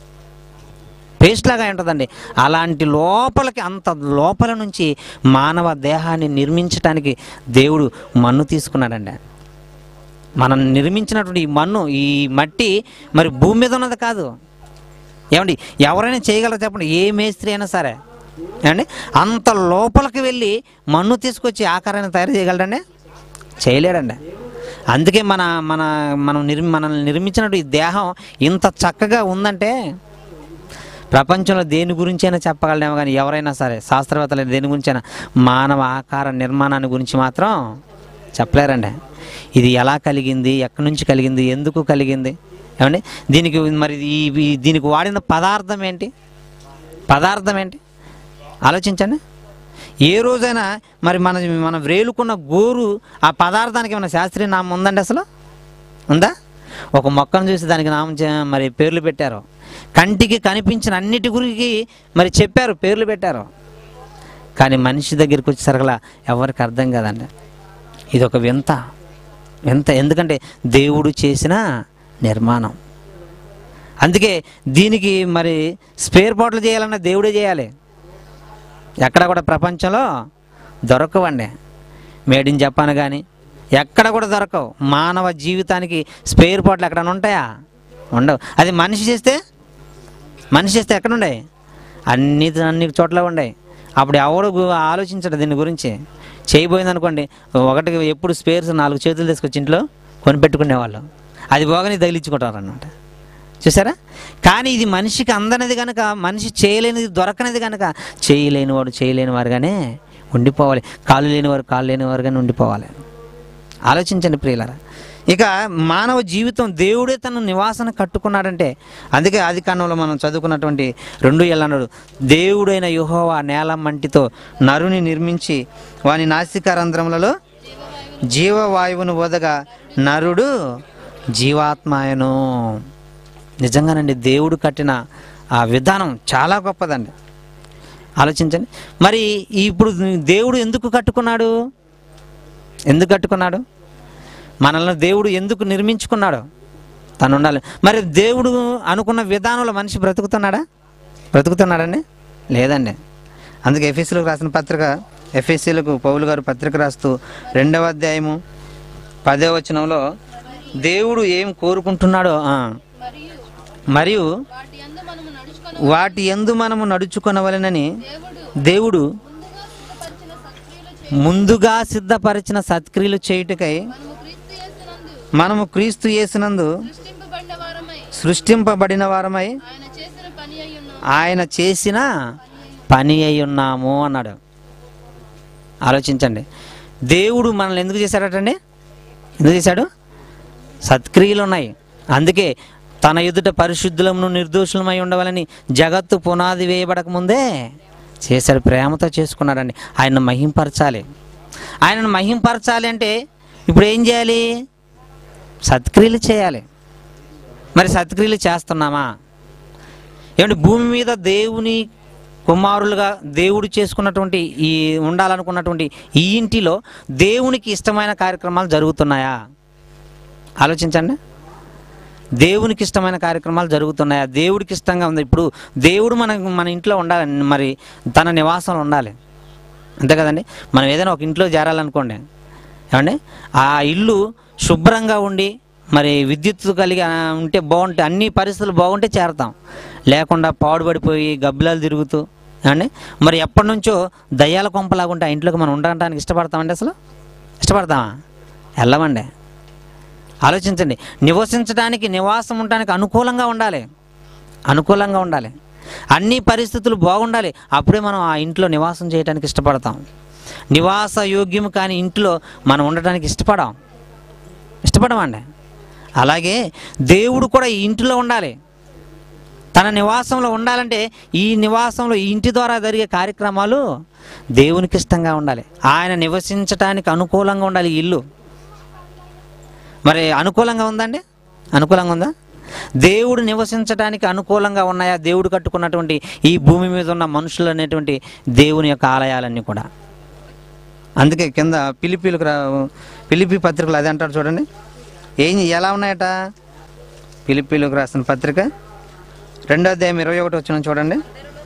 Speaker 1: పేస్ట్ లాగా అయి ఉంటుందండి. అలాంటి లోపలికి, అంత లోపల నుంచి మానవ దేహాన్ని నిర్మించడానికి దేవుడు మన్ను తీసుకున్నాడండి. మనం నిర్మించినటువంటి ఈ మన్ను, ఈ మట్టి మరి భూమి మీద ఉన్నది కాదు. ఏమండి, ఎవరైనా చేయగలరు చెప్పండి? ఏ మేస్త్రి అయినా సరే ఏమండి, అంత లోపలికి వెళ్ళి మన్ను తీసుకొచ్చి ఆకారాన్ని తయారు చేయగలడండి? చేయలేడండి. అందుకే మన మన మనం నిర్మి మనల్ని నిర్మించినట్టు ఈ దేహం ఇంత చక్కగా ఉందంటే ప్రపంచంలో దేని గురించి అయినా చెప్పగలడేమో, కానీ ఎవరైనా సరే శాస్త్రవేత్తలు దేని గురించైనా మానవ ఆకార నిర్మాణాన్ని గురించి మాత్రం చెప్పలేరండి. ఇది ఎలా కలిగింది, ఎక్కడి నుంచి కలిగింది, ఎందుకు కలిగింది, ఏమండి, దీనికి మరి ఈ దీనికి వాడిన పదార్థం ఏంటి, పదార్థం ఏంటి ఆలోచించండి. ఏ రోజైనా మరి మన మనం వేలుకున్న గోరు, ఆ పదార్థానికి ఏమైనా శాస్త్రీయ నామం ఉందండి? అసలు ఉందా? ఒక మొక్కను చూసి దానికి నామం మరి పేర్లు పెట్టారు. కంటికి కనిపించిన అన్నిటి గురించి మరి చెప్పారు, పేర్లు పెట్టారు. కానీ మనిషి దగ్గరికి వచ్చేసరికలా ఎవరికి అర్థం కాదండి. ఇది ఒక వింత వింత ఎందుకంటే దేవుడు చేసిన నిర్మాణం. అందుకే దీనికి మరి స్పేర్ పార్ట్లు చేయాలన్నా దేవుడే చేయాలి. ఎక్కడ కూడా ప్రపంచంలో దొరకవండి. మేడ్ ఇన్ జపాన్ కానీ ఎక్కడ కూడా దొరకవు. మానవ జీవితానికి స్పేర్ పార్ట్లు ఎక్కడైనా ఉంటాయా? ఉండవు. అది మనిషి చేస్తే మనిషి చేస్తే ఎక్కడ ఉండే? అన్ని అన్ని చోట్ల ఉండే. అప్పుడు ఎవరు ఆలోచించడు దీని గురించి. చేయబోయింది అనుకోండి, ఒకటి ఎప్పుడు స్పేర్స్ నాలుగు చేతులు తీసుకొచ్చి ఇంట్లో కొనిపెట్టుకునేవాళ్ళు. అది పోగానే తగిలించుకుంటారు అన్నమాట. చూసారా? కానీ ఇది మనిషికి అందనిది కనుక, మనిషి చేయలేనిది దొరకనిది కనుక చేయలేని వాడు చేయలేని వారుగానే ఉండిపోవాలి, కాళ్ళు లేనివారు కాళ్ళు లేనివారుగానే ఉండిపోవాలి. ఆలోచించండి ప్రియులారా. ఇక మానవ జీవితం దేవుడే తన నివాసన కట్టుకున్నాడంటే, అందుకే ఆది కాండంలో మనం చదువుకున్నటువంటి రెండు ఎల్లన్నాడు, దేవుడైన యెహోవా నేల మంటితో నరుని నిర్మించి వాని నాసికారంధ్రములలో జీవవాయువును వదగా నరుడు జీవాత్మాయను. నిజంగానండి, దేవుడు కట్టిన ఆ విధానం చాలా గొప్పదండి. ఆలోచించండి. మరి ఇప్పుడు దేవుడు ఎందుకు కట్టుకున్నాడు? ఎందుకు కట్టుకున్నాడు? మనల్ని దేవుడు ఎందుకు నిర్మించుకున్నాడు? తను ఉండాలి. మరి దేవుడు అనుకున్న విధానంలో మనిషి బ్రతుకుతున్నాడా? బ్రతుకుతున్నాడండి? లేదండి. అందుకే ఎఫెసీలకు రాసిన పత్రిక, ఎఫెసీలకు పౌలు గారు పత్రిక రాస్తూ రెండవ అధ్యాయము పదవ వచనంలో దేవుడు ఏం కోరుకుంటున్నాడో, మరియు వాటి యందు మనము నడుచుకొనవలెనని దేవుడు ముందుగా సిద్ధపరిచిన సత్క్రియలు చేయుటకై మనము క్రీస్తు యేసునందు సృష్టింపబడిన వారమై ఆయన చేసిన పని అయి ఉన్నాము అన్నాడు. ఆలోచించండి. దేవుడు మనల్ని ఎందుకు చేశాడటండి? ఎందుకు చేశాడు? సత్క్రియలు ఉన్నాయి. అందుకే తన ఎదుట పరిశుద్ధులమును నిర్దోషులమై ఉండవాలని జగత్తు పునాది వేయబడక ముందే చేశాడు. ప్రేమతో చేసుకున్నాడండి. ఆయనను మహింపరచాలి. ఆయనను మహింపరచాలి అంటే ఇప్పుడు ఏం చేయాలి? సత్క్రియలు చేయాలి. మరి సత్క్రియలు చేస్తున్నామా? ఏమంటే భూమి మీద దేవుని కుమారులుగా దేవుడు చేసుకున్నటువంటి ఈ ఉండాలనుకున్నటువంటి ఈ ఇంటిలో దేవునికి ఇష్టమైన కార్యక్రమాలు జరుగుతున్నాయా? ఆలోచించండి. దేవునికి ఇష్టమైన కార్యక్రమాలు జరుగుతున్నాయా? దేవుడికి ఇష్టంగా ఉంది. ఇప్పుడు దేవుడు మన మన ఇంట్లో ఉండాలి, మరి తన నివాసంలో ఉండాలి, అంతే కదండి. మనం ఏదైనా ఒక ఇంట్లో చేరాలనుకోండి, ఏమండి, ఆ ఇల్లు శుభ్రంగా ఉండి మరి విద్యుత్ కలిగి ఉంటే బాగుంటే, అన్ని పరిస్థితులు బాగుంటే చేరతాం. లేకుండా పాడుపడిపోయి గబ్బిలాలు తిరుగుతూ, ఏమండి, మరి ఎప్పటి నుంచో దయ్యాల కొంపలాగుంటే ఆ ఇంట్లోకి మనం ఉండటానికి ఇష్టపడతామండి? అసలు ఇష్టపడతామా? వెళ్ళమండి. ఆలోచించండి. నివసించడానికి, నివాసం ఉండడానికి అనుకూలంగా ఉండాలి, అనుకూలంగా ఉండాలి. అన్ని పరిస్థితులు బాగుండాలి. అప్పుడే మనం ఆ ఇంట్లో నివాసం చేయడానికి ఇష్టపడతాం. నివాస యోగ్యం కానీ ఇంట్లో మనం ఉండటానికి ఇష్టపడాం, ఇష్టపడమండి. అలాగే దేవుడు కూడా ఈ ఇంటిలో ఉండాలి. తన నివాసంలో ఉండాలంటే ఈ నివాసంలో, ఈ ఇంటి ద్వారా జరిగే కార్యక్రమాలు దేవునికి ఇష్టంగా ఉండాలి. ఆయన నివసించడానికి అనుకూలంగా ఉండాలి ఈ ఇల్లు. మరి అనుకూలంగా ఉందండి? అనుకూలంగా ఉందా? దేవుడు నివసించడానికి అనుకూలంగా ఉన్నాయా? దేవుడు కట్టుకున్నటువంటి ఈ భూమి మీద ఉన్న మనుషులు అనేటువంటి దేవుని యొక్క ఆలయాలన్నీ కూడా. అందుకే కింద పిలిపిలకు రా పిలిపి పత్రికలు అదే అంటారు చూడండి. ఏం ఎలా ఉన్నాయట? పిలిపిలకు రాసిన పత్రిక రెండో అధ్యాయం ఇరవై ఒకటి వచ్చిన చూడండి.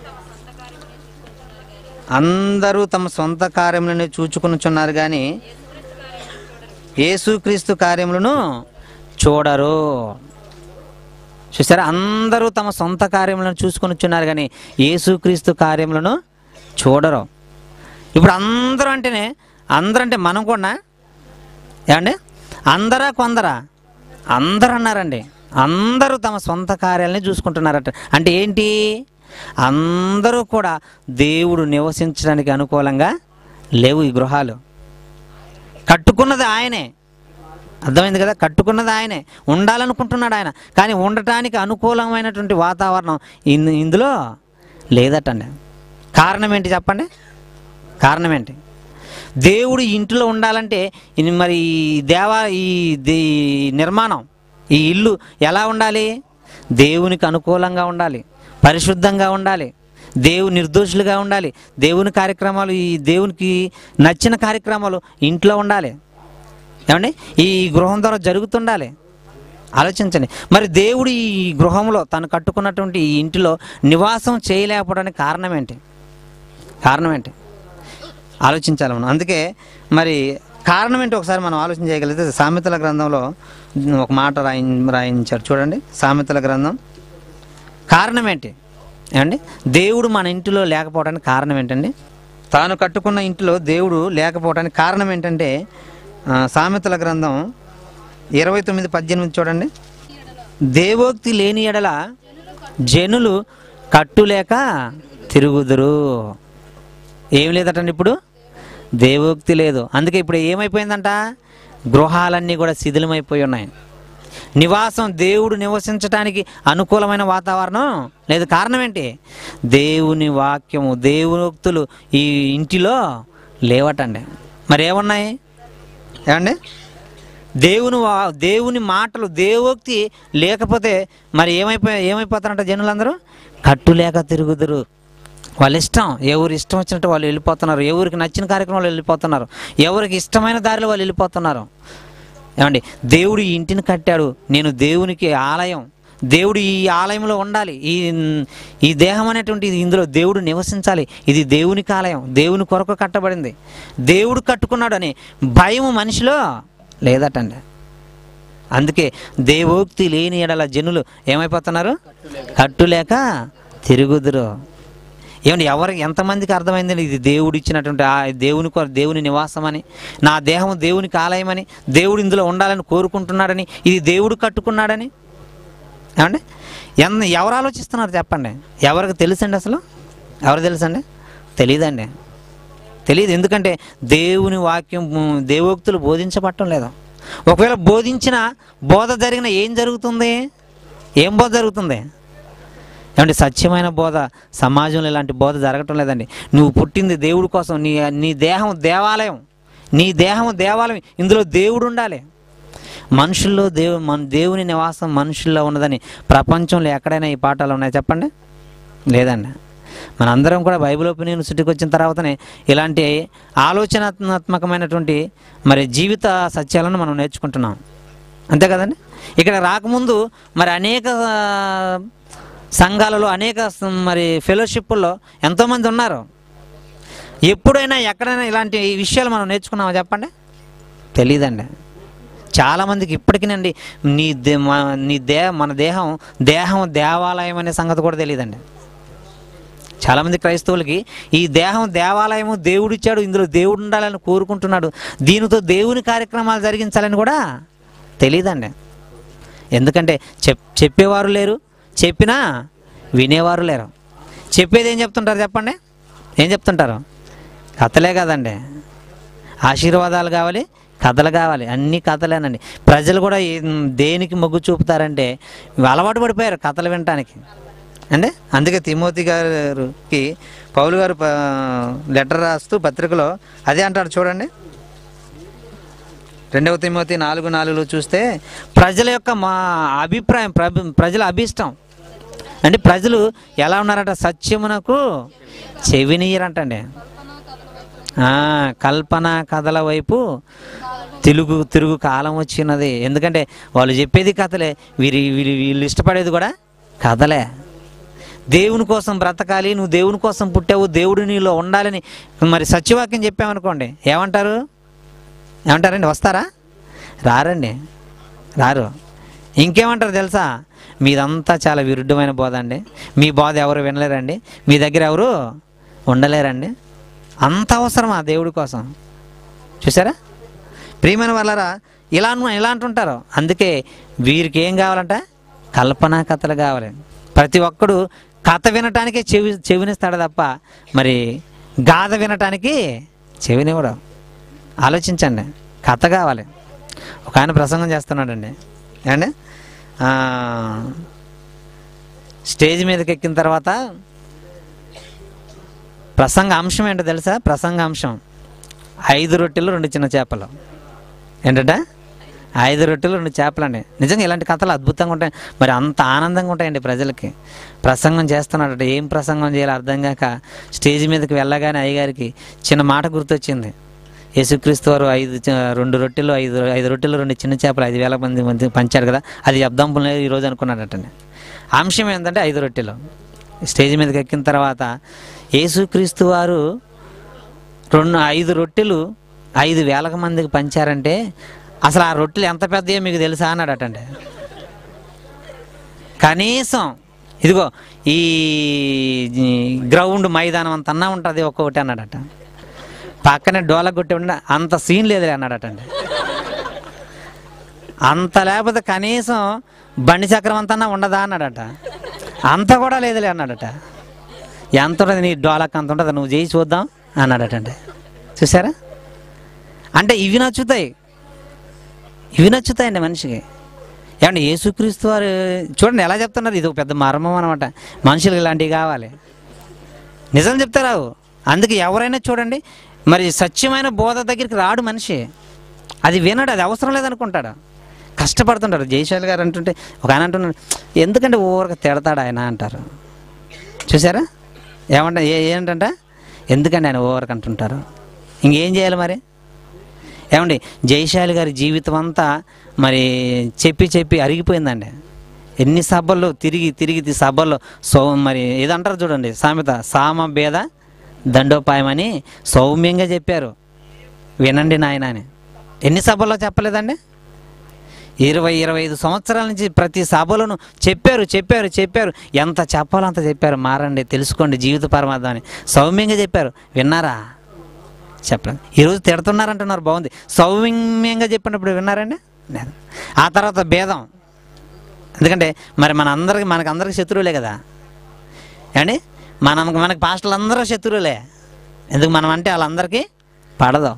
Speaker 1: అందరూ తమ సొంత కార్యములను చూచుకొనుచున్నారు కానీ యేసుక్రీస్తు కార్యములను చూడరు. చూసారా? అందరూ తమ సొంత కార్యములను చూసుకొని వచ్చున్నారు కానీ యేసుక్రీస్తు కార్యములను చూడరు. ఇప్పుడు అందరూ అంటేనే, అందరూ అంటే మనం కూడా ఏమండి, అందరా కొందరా? అందరూ అన్నారండి. అందరూ తమ సొంత కార్యాలని చూసుకుంటున్నారట. అంటే ఏంటి? అందరూ కూడా దేవుడు నివసించడానికి అనుకూలంగా లేవు ఈ గృహాలు. కట్టుకున్నది ఆయనే, అర్థమైంది కదా? కట్టుకున్నది ఆయనే, ఉండాలనుకుంటున్నాడు ఆయన. కానీ ఉండటానికి అనుకూలమైనటువంటి వాతావరణం ఇందులో లేదటండి. కారణం ఏంటి చెప్పండి? కారణం ఏంటి? దేవుడు ఇంటిలో ఉండాలంటే మరి ఈ దేవా ఈ నిర్మాణం, ఈ ఇల్లు ఎలా ఉండాలి? దేవునికి అనుకూలంగా ఉండాలి, పరిశుద్ధంగా ఉండాలి, దేవు నిర్దోషులుగా ఉండాలి. దేవుని కార్యక్రమాలు, ఈ దేవునికి నచ్చిన కార్యక్రమాలు ఇంట్లో ఉండాలి. ఏమండి? ఈ గృహం ద్వారా జరుగుతుండాలి. ఆలోచించండి. మరి దేవుడు ఈ గృహంలో తను కట్టుకున్నటువంటి ఈ ఇంటిలో నివాసం చేయలేకపోవడానికి కారణం ఏంటి? కారణం ఏంటి? ఆలోచించాలి మనం. అందుకే మరి కారణం ఏంటి ఒకసారి మనం ఆలోచన చేయగలిగితే సామెతల గ్రంథంలో ఒక మాట రాయి రాయించారు చూడండి. సామెతల గ్రంథం కారణం ఏంటి ఏమండి? దేవుడు మన ఇంటిలో లేకపోవడానికి కారణం ఏంటండి? తాను కట్టుకున్న ఇంటిలో దేవుడు లేకపోవడానికి కారణం ఏంటంటే సామెతల గ్రంథం ఇరవై తొమ్మిది పద్దెనిమిది చూడండి. దేవోక్తి లేని ఎడల జనులు కట్టులేక తిరుగుదురు. ఏం లేదటండి, ఇప్పుడు దేవోక్తి లేదు. అందుకే ఇప్పుడు ఏమైపోయిందంట, గృహాలన్నీ కూడా శిథిలమైపోయి ఉన్నాయి. నివాసం, దేవుడు నివసించడానికి అనుకూలమైన వాతావరణం లేదు. కారణం ఏంటి? దేవుని వాక్యము, దేవునోక్తులు ఈ ఇంటిలో లేవటండి. మరి ఏమున్నాయి ఏమండి? దేవుని వా దేవుని మాటలు, దేవోక్తి లేకపోతే మరి ఏమైపోయి ఏమైపోతారంట జనులందరూ? కట్టులేక తిరుగుదురు. వాళ్ళ ఇష్టం, ఎవరు ఇష్టం వచ్చినట్టు వాళ్ళు వెళ్ళిపోతున్నారు. ఎవరికి నచ్చిన కార్యక్రమాలు వెళ్ళిపోతున్నారు. ఎవరికి ఇష్టమైన దారిలో వాళ్ళు వెళ్ళిపోతున్నారు. ఏమండి, దేవుడు ఈ ఇంటిని కట్టాడు, నేను దేవునికి ఆలయం, దేవుడు ఈ ఆలయంలో ఉండాలి, ఈ ఈ దేహం అనేటువంటి ఇందులో దేవుడు నివసించాలి, ఇది దేవునికి ఆలయం, దేవుని కొరకు కట్టబడింది, దేవుడు కట్టుకున్నాడు అని భయం మనిషిలో లేదటండి. అందుకే దేవోక్తి లేని ఎడల జనులు ఏమైపోతున్నారు? కట్టులేక తిరుగుదురు. ఏమండి, ఎవరికి ఎంతమందికి అర్థమైందండి ఇది దేవుడు ఇచ్చినటువంటి ఆ దేవుని దేవుని నివాసం అని, నా దేహం దేవునికి ఆలయమని, దేవుడు ఇందులో ఉండాలని కోరుకుంటున్నాడని, ఇది దేవుడు కట్టుకున్నాడని? ఏమండి, ఎన్ ఎవరు ఆలోచిస్తున్నారు చెప్పండి? ఎవరికి తెలుసండి? అసలు ఎవరు తెలుసండి? తెలియదండి, తెలియదు. ఎందుకంటే దేవుని వాక్యం, దేవోక్తులు బోధించబట్టం లేదు. ఒకవేళ బోధించిన బోధ జరిగిన ఏం జరుగుతుంది? ఏం బోధ జరుగుతుంది? ఏమంటే, సత్యమైన బోధ సమాజంలో ఇలాంటి బోధ జరగటం లేదండి. నువ్వు పుట్టింది దేవుడి కోసం, నీ నీ దేహం దేవాలయం, నీ దేహం దేవాలయం, ఇందులో దేవుడు ఉండాలి. మనుషుల్లో దేవు మన దేవుని నివాసం మనుషుల్లో ఉన్నదని ప్రపంచంలో ఎక్కడైనా ఈ పాఠాలు ఉన్నాయి చెప్పండి? లేదండి. మనందరం కూడా బైబిల్ ఓపెన్ యూనివర్సిటీకి వచ్చిన తర్వాతనే ఇలాంటి ఆలోచనాత్మకమైనటువంటి మరి జీవిత సత్యాలను మనం నేర్చుకుంటున్నాం, అంతే కదండి. ఇక్కడ రాకముందు మరి అనేక సంఘాలలో, అనేక మరి ఫెలోషిప్పుల్లో ఎంతోమంది ఉన్నారు. ఎప్పుడైనా ఎక్కడైనా ఇలాంటి విషయాలు మనం నేర్చుకున్నామా చెప్పండి? తెలియదండి. చాలామందికి ఇప్పటికీనండి నీ దే నీ దే మన దేహం దేహం దేవాలయం అనే సంగతి కూడా తెలియదండి. చాలామంది క్రైస్తవులకి ఈ దేహం దేవాలయము, దేవుడిచ్చాడు, ఇందులో దేవుడు ఉండాలని కోరుకుంటున్నాడు, దీనితో దేవుని కార్యక్రమాలు జరిగించాలని కూడా తెలియదండి. ఎందుకంటే చెప్ చెప్పేవారు లేరు, చెప్పినా వినేవారు లేరు. చెప్పేది ఏం చెప్తుంటారు చెప్పండి? ఏం చెప్తుంటారు? కథలే కదండి. ఆశీర్వాదాలు కావాలి, కథలు కావాలి, అన్నీ కథలేనండి. ప్రజలు కూడా దేనికి మొగ్గు చూపుతారంటే అలవాటు పడిపోయారు కథలు వినటానికి అంటే. అందుకే తిమోతి గారికి పౌలు గారు లెటర్ రాస్తూ పత్రికలో అదే అంటాడు చూడండి. రెండవ తిమోతి నాలుగు నాలుగులో చూస్తే ప్రజల యొక్క మా అభిప్రాయం, ప్రజల అభిష్టం అంటే ప్రజలు ఎలా ఉన్నారంట? సత్యమునకు చెవినీయరంటండి. కల్పన కథల వైపు తిరుగు తిరుగు కాలం వచ్చినది. ఎందుకంటే వాళ్ళు చెప్పేది కథలే, వీరి వీళ్ళు వీళ్ళు ఇష్టపడేది కూడా కథలే. దేవుని కోసం బ్రతకాలి, నువ్వు దేవుని కోసం పుట్టావు, దేవుడు నీలో ఉండాలని మరి సత్యవాక్యం చెప్పామనుకోండి, ఏమంటారు? ఏమంటారండి? వస్తారా? రారండి, రారు. ఇంకేమంటారు తెలుసా? మీదంతా చాలా విరుద్ధమైన బోధ అండి, మీ బోధ ఎవరు వినలేరండి, మీ దగ్గర ఎవరు ఉండలేరండి. అంత అవసరమా దేవుడి కోసం? చూసారా ప్రియమైన వాళ్ళారా? ఇలా ఇలా అంటుంటారు. అందుకే వీరికి ఏం కావాలంట? కల్పనా కథలు కావాలి. ప్రతి ఒక్కడు కథ వినటానికే చెవి చెవినిస్తాడు తప్ప మరి గాథ వినటానికి చెవినివ్వడు. ఆలోచించండి, కథ కావాలి. ఒక ఆయన ప్రసంగం చేస్తున్నాడండి, ఏమండి, స్టేజ్ మీదకి ఎక్కిన తర్వాత ప్రసంగ అంశం ఏంటో తెలుసా? ప్రసంగ అంశం ఐదు రొట్టెలు రెండు చిన్న చేపలు. ఏంటంటే ఐదు రొట్టెలు రెండు చేపలండి. నిజంగా ఇలాంటి కథలు అద్భుతంగా ఉంటాయి, మరి అంత ఆనందంగా ఉంటాయండి ప్రజలకి. ప్రసంగం చేస్తున్నాడట, ఏం ప్రసంగం చేయాలో అర్థం కాక స్టేజ్ మీదకి వెళ్ళగానే అయ్యగారికి చిన్న మాట గుర్తొచ్చింది. యేసుక్రీస్తు వారు ఐదు రెండు రొట్టెలు ఐదు ఐదు రొట్టెలు రెండు చిన్న చేపలు ఐదు వేల మంది మంది పంచాడు కదా, అది చెప్దాం ఈరోజు అనుకున్నాడటండి. అంశం ఏంటంటే ఐదు రొట్టెలు. స్టేజ్ మీదకి ఎక్కిన తర్వాత యేసుక్రీస్తు వారు రెండు ఐదు రొట్టెలు ఐదు వేల మందికి పంచారంటే అసలు ఆ రొట్టెలు ఎంత పెద్దయో మీకు తెలుసా అన్నాడటండి. కనీసం ఇదిగో ఈ గ్రౌండ్ మైదానం అంత అన్నా ఉంటుంది ఒక్కొక్కటి అన్నాడట. పక్కనే డోల కొట్టి ఉండ అంత సీన్ లేదు అన్నాడటండి. అంత లేకపోతే కనీసం బండి చక్రం అంతన్నా ఉండదా అన్నాడట. అంత కూడా లేదులే అన్నాడట. ఎంత ఉంటుంది నీ డోలక్ అంత ఉంటుంది, నువ్వు చేయి చూద్దాం అన్నాడటండి. చూసారా? అంటే ఇవి నచ్చుతాయి, ఇవి నచ్చుతాయండి మనిషికి. ఏమంటే యేసుక్రీస్తు వారు చూడండి ఎలా చెప్తున్నారు, ఇది ఒక పెద్ద మర్మం అనమాట. మనుషులకు ఇలాంటివి కావాలి, నిజం చెప్తారావు. అందుకే ఎవరైనా చూడండి, మరి సత్యమైన బోధ దగ్గరికి రాడు మనిషి, అది వినడు, అది అవసరం లేదనుకుంటాడు, కష్టపడుతుంటారు. జయశాలి గారు అంటుంటే ఒక ఆయన అంటున్నాడు, ఎందుకంటే ఊరికి తిడతాడు ఆయన అంటారు. చూసారా? ఏమంట ఏ ఏంటంట ఎందుకంటే ఆయన ఊరికి అంటుంటారు. ఇంకేం చేయాలి మరి? ఏమండి జయశాలి గారి జీవితం అంతా మరి చెప్పి చెప్పి అరిగిపోయిందండి. ఎన్ని సభల్లో తిరిగి తిరిగి సభల్లో సో మరి ఏదంటారు చూడండి సామెత, సామ భేద దండోపాయమని సౌమ్యంగా చెప్పారు, వినండి నాయన అని. ఎన్ని సభల్లో చెప్పలేదండి? ఇరవై ఇరవై ఐదు సంవత్సరాల నుంచి ప్రతి సభలను చెప్పారు చెప్పారు చెప్పారు ఎంత చెప్పాలో అంత చెప్పారు. మారండి, తెలుసుకోండి జీవిత పరమార్థం అని సౌమ్యంగా చెప్పారు. విన్నారా? చెప్పలేదు. ఈరోజు తిడుతున్నారంటున్నారు, బాగుంది. సౌమ్యంగా చెప్పినప్పుడు విన్నారండి? లేదు. ఆ తర్వాత భేదం, ఎందుకంటే మరి మన అందరికి మనకు అందరికి శత్రువులే కదా అండి. మనం మనకి పాస్టర్లు అందరూ శత్రువులే, ఎందుకు మనం అంటే వాళ్ళందరికీ పడదు.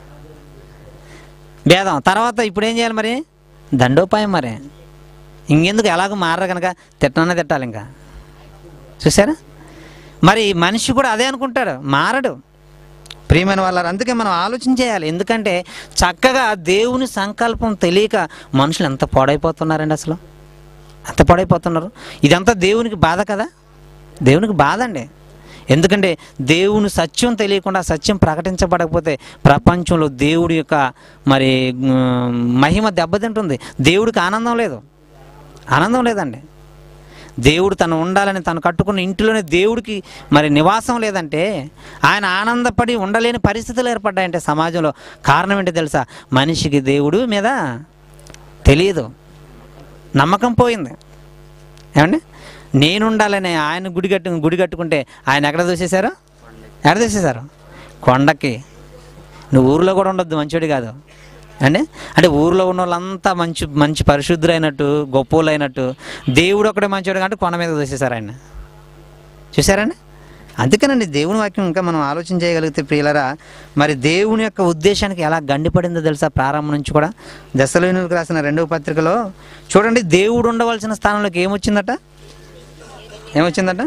Speaker 1: భేదం తర్వాత ఇప్పుడు ఏం చేయాలి మరి? దండోపాయం. మరి ఇంకెందుకు, ఎలాగో మారరు కనుక తిట్టనన్నా తిట్టాలి ఇంకా. చూసారా? మరి మనిషి కూడా అదే అనుకుంటాడు, మారడు. ప్రియమైన వాళ్ళారు, అందుకే మనం ఆలోచన చేయాలి. ఎందుకంటే చక్కగా దేవుని సంకల్పం తెలియక మనుషులు ఎంత పాడైపోతున్నారండి, అసలు ఎంత పాడైపోతున్నారు. ఇదంతా దేవునికి బాధ కదా, దేవునికి బాధ అండి. ఎందుకంటే దేవుని సత్యం తెలియకుండా, సత్యం ప్రకటించబడకపోతే ప్రపంచంలో దేవుడి యొక్క మరి మహిమ దెబ్బతింటుంది. దేవుడికి ఆనందం లేదు, ఆనందం లేదండి. దేవుడు తను ఉండాలని తను కట్టుకున్న ఇంటిలోనే దేవుడికి మరి నివాసం లేదంటే, ఆయన ఆనందపడి ఉండలేని పరిస్థితులు ఏర్పడ్డాయంటే సమాజంలో. కారణం ఏంటి తెలుసా? మనిషికి దేవుడు మీద తెలియదు, నమ్మకం పోయింది. ఏమండి? నేను ఉండాలని ఆయన గుడి కట్టు గుడి కట్టుకుంటే ఆయన ఎక్కడ దూసేశారు? ఎక్కడ దూసేశారు? కొండకి. నువ్వు ఊరిలో కూడా ఉండొద్దు, మంచోడి కాదు అండి. అంటే ఊరిలో ఉన్న వాళ్ళంతా మంచి మంచి పరిశుద్ధులైనట్టు, గొప్పోళ్ళు అయినట్టు, దేవుడు ఒకడే మంచోడు కాబట్టి కొండ మీద దూసేశారు ఆయన. చూసారండి? అందుకేనండి దేవుని వాక్యం ఇంకా మనం ఆలోచన చేయగలిగితే ప్రియులరా, మరి దేవుని యొక్క ఉద్దేశానికి ఎలా గండిపడిందో తెలుసా? ప్రారంభం నుంచి కూడా దశలోనులకు రాసిన రెండవ పత్రికలో చూడండి, దేవుడు ఉండవలసిన స్థానంలోకి ఏమొచ్చిందట? ఏమొచ్చిందట?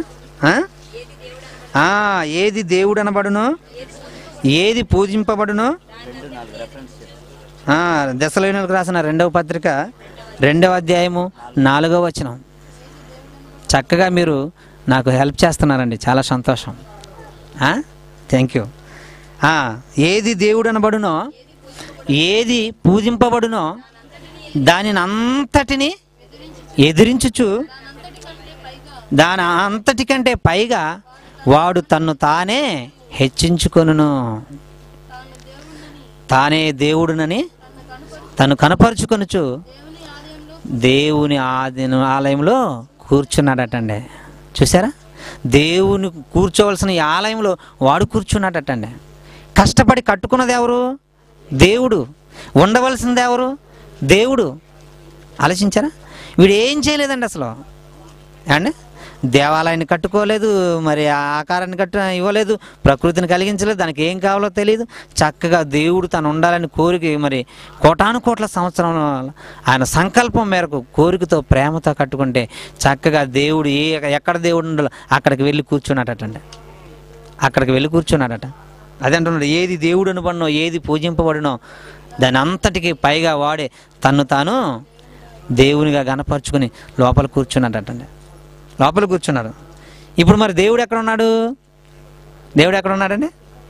Speaker 1: ఏది దేవుడు అనబడునో, ఏది పూజింపబడునో. దశలోనులకు రాసిన రెండవ పత్రిక రెండవ అధ్యాయము నాలుగవ వచనం. చక్కగా మీరు నాకు హెల్ప్ చేస్తున్నారండి, చాలా సంతోషం. Thank you. ఏది దేవుడు అనబడునో, ఏది పూజింపబడునో దానిని అంతటిని ఎదిరించుచు, దాని అంతటికంటే పైగా వాడు తన్ను తానే హెచ్చించుకొనును. తానే దేవుడునని తను కనపరుచుకొనుచు దేవుని ఆది ఆలయంలో కూర్చున్నాడటండి. చూసారా? దేవుని కూర్చోవలసిన ఈ ఆలయంలో వాడు కూర్చున్నాడటండి. కష్టపడి కట్టుకున్నది ఎవరు? దేవుడు. ఉండవలసింది ఎవరు? దేవుడు. ఆలోచించారా? వీడు ఏం చేయలేదండి అసలు అండి. దేవాలయాన్ని కట్టుకోలేదు, మరి ఆకారాన్ని కట్టు ఇవ్వలేదు, ప్రకృతిని కలిగించలేదు, దానికి ఏం కావాలో తెలియదు. చక్కగా దేవుడు తను ఉండాలని కోరిక, మరి కోటాను కోట్ల సంవత్సరం ఆయన సంకల్పం మేరకు కోరికతో ప్రేమతో కట్టుకుంటే చక్కగా దేవుడు ఏ ఎక్కడ దేవుడు ఉండాలో అక్కడికి వెళ్ళి కూర్చున్నాడటండి. అక్కడికి వెళ్ళి కూర్చున్నాడట. అదే అంటున్నాడు, ఏది దేవుడు అనబడినో, ఏది పూజింపబడినో దాని అంతటికి పైగా వాడే తన్ను తాను దేవునిగా గనపరుచుకుని లోపల కూర్చున్నాడటండి. లోపల కూర్చున్నాడు. ఇప్పుడు మరి దేవుడు ఎక్కడ ఉన్నాడు? దేవుడు ఎక్కడ ఉన్నాడండి?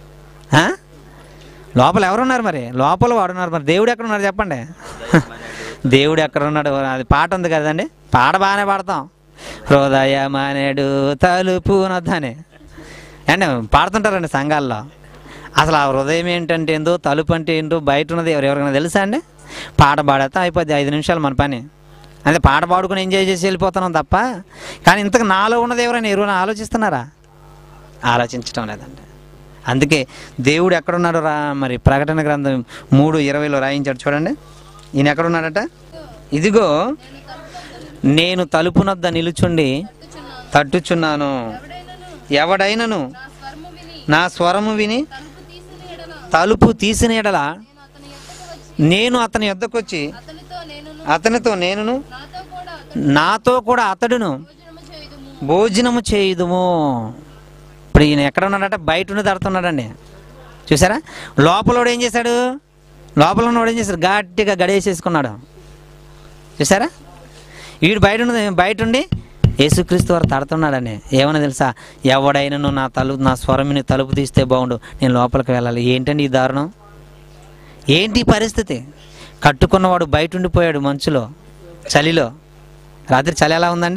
Speaker 1: లోపల ఎవరున్నారు? మరి లోపల వాడున్నారు. మరి దేవుడు ఎక్కడ ఉన్నాడు చెప్పండి? దేవుడు ఎక్కడ ఉన్నాడు? అది పాట ఉంది కదండి, పాట బాగానే పాడతాం. హృదయమనేడు తలుపు నొద్దని అండి పాడుతుంటారండి సంఘాల్లో. అసలు ఆ హృదయం ఏంటంటే ఏందో, తలుపు అంటే ఏంటో బయట ఉన్నది ఎవరు ఎవరికైనా తెలుసా అండి? పాట పాడేస్తాం, అయిపోద్ది ఐదు నిమిషాలు మన పని. అంటే పాట పాడుకుని ఎంజాయ్ చేసి వెళ్ళిపోతున్నాం తప్ప, కానీ ఇంతకు నాలో ఉన్నది ఎవరైనా ఎవరైనా ఆలోచిస్తున్నారా? ఆలోచించడం లేదండి. అందుకే దేవుడు ఎక్కడున్నాడో రా మరి ప్రకటన గ్రంథం మూడు ఇరవైలో రాయించాడు చూడండి. ఈయన ఎక్కడున్నాడట? ఇదిగో నేను తలుపునొద్ద నిలుచుండి తట్టుచున్నాను. ఎవడైనను నా స్వరము విని తలుపు తీసిన ఎడల నేను అతని యొద్దకు వచ్చి అతనితో నేనును నాతో కూడా అతడును భోజనము చేయుదుము. ఇప్పుడు ఈయన ఎక్కడ ఉన్నాడంటే బయట ఉండి తడుతున్నాడండి. చూసారా? లోపల ఏం చేశాడు? లోపల ఉన్నవాడు ఏం చేశాడు? గట్టిగా గడియేసేసుకున్నాడు. చూసారా? వీడు బయట బయట ఉండి యేసుక్రీస్తు వారు తడుతున్నాడని. ఏమన్నా తెలుసా? ఎవడైనాను నా తలుపు నా స్వరమిని తలుపు తీస్తే బాగుండు, నేను లోపలికి వెళ్ళాలి. ఏంటండి ఈ దారుణం? ఏంటి పరిస్థితి? కట్టుకున్నవాడు బయట ఉండిపోయాడు మంచులో, చలిలో. రాత్రి చలి ఎలా ఉందండి?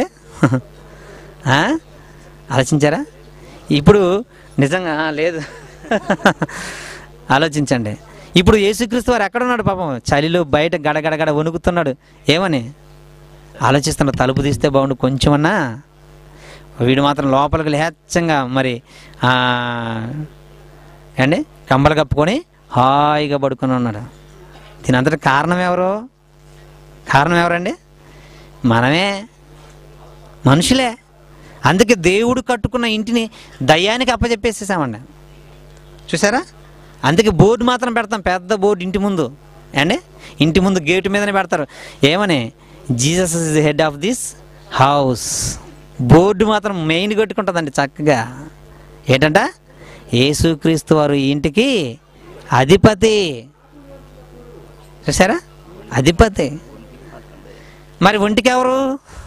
Speaker 1: ఆలోచించారా? ఇప్పుడు నిజంగా లేదు. ఆలోచించండి. ఇప్పుడు యేసుక్రీస్తు వారు ఎక్కడున్నాడు? పాపం చలిలో బయట గడగడగడ వణుకుతున్నాడు. ఏమని ఆలోచిస్తున్నాడు? తలుపు తీస్తే బాగుండు కొంచెమన్నా. వీడు మాత్రం లోపలికి లేచంగా మరి అండి కంబలు కప్పుకొని హాయిగా పడుకొని ఉన్నాడు. దీని అంతటి కారణం ఎవరు? కారణం ఎవరండి? మనమే, మనుషులే. అందుకే దేవుడు కట్టుకున్న ఇంటిని దయ్యానికి అప్పచెప్పేసేసామండి. చూసారా? అందుకే బోర్డు మాత్రం పెడతాం, పెద్ద బోర్డు ఇంటి ముందు అండి. ఇంటి ముందు గేటు మీదనే పెడతారు. ఏమని? Jesus is the head of this house. Board మాత్రం మెయిన్ కట్టుకుంటుందండి చక్కగా. ఏంటంట? యేసుక్రీస్తు వారు ఈ ఇంటికి అధిపతి. చూసారా? అధిపతి. మరి ఒంటికి ఎవరు?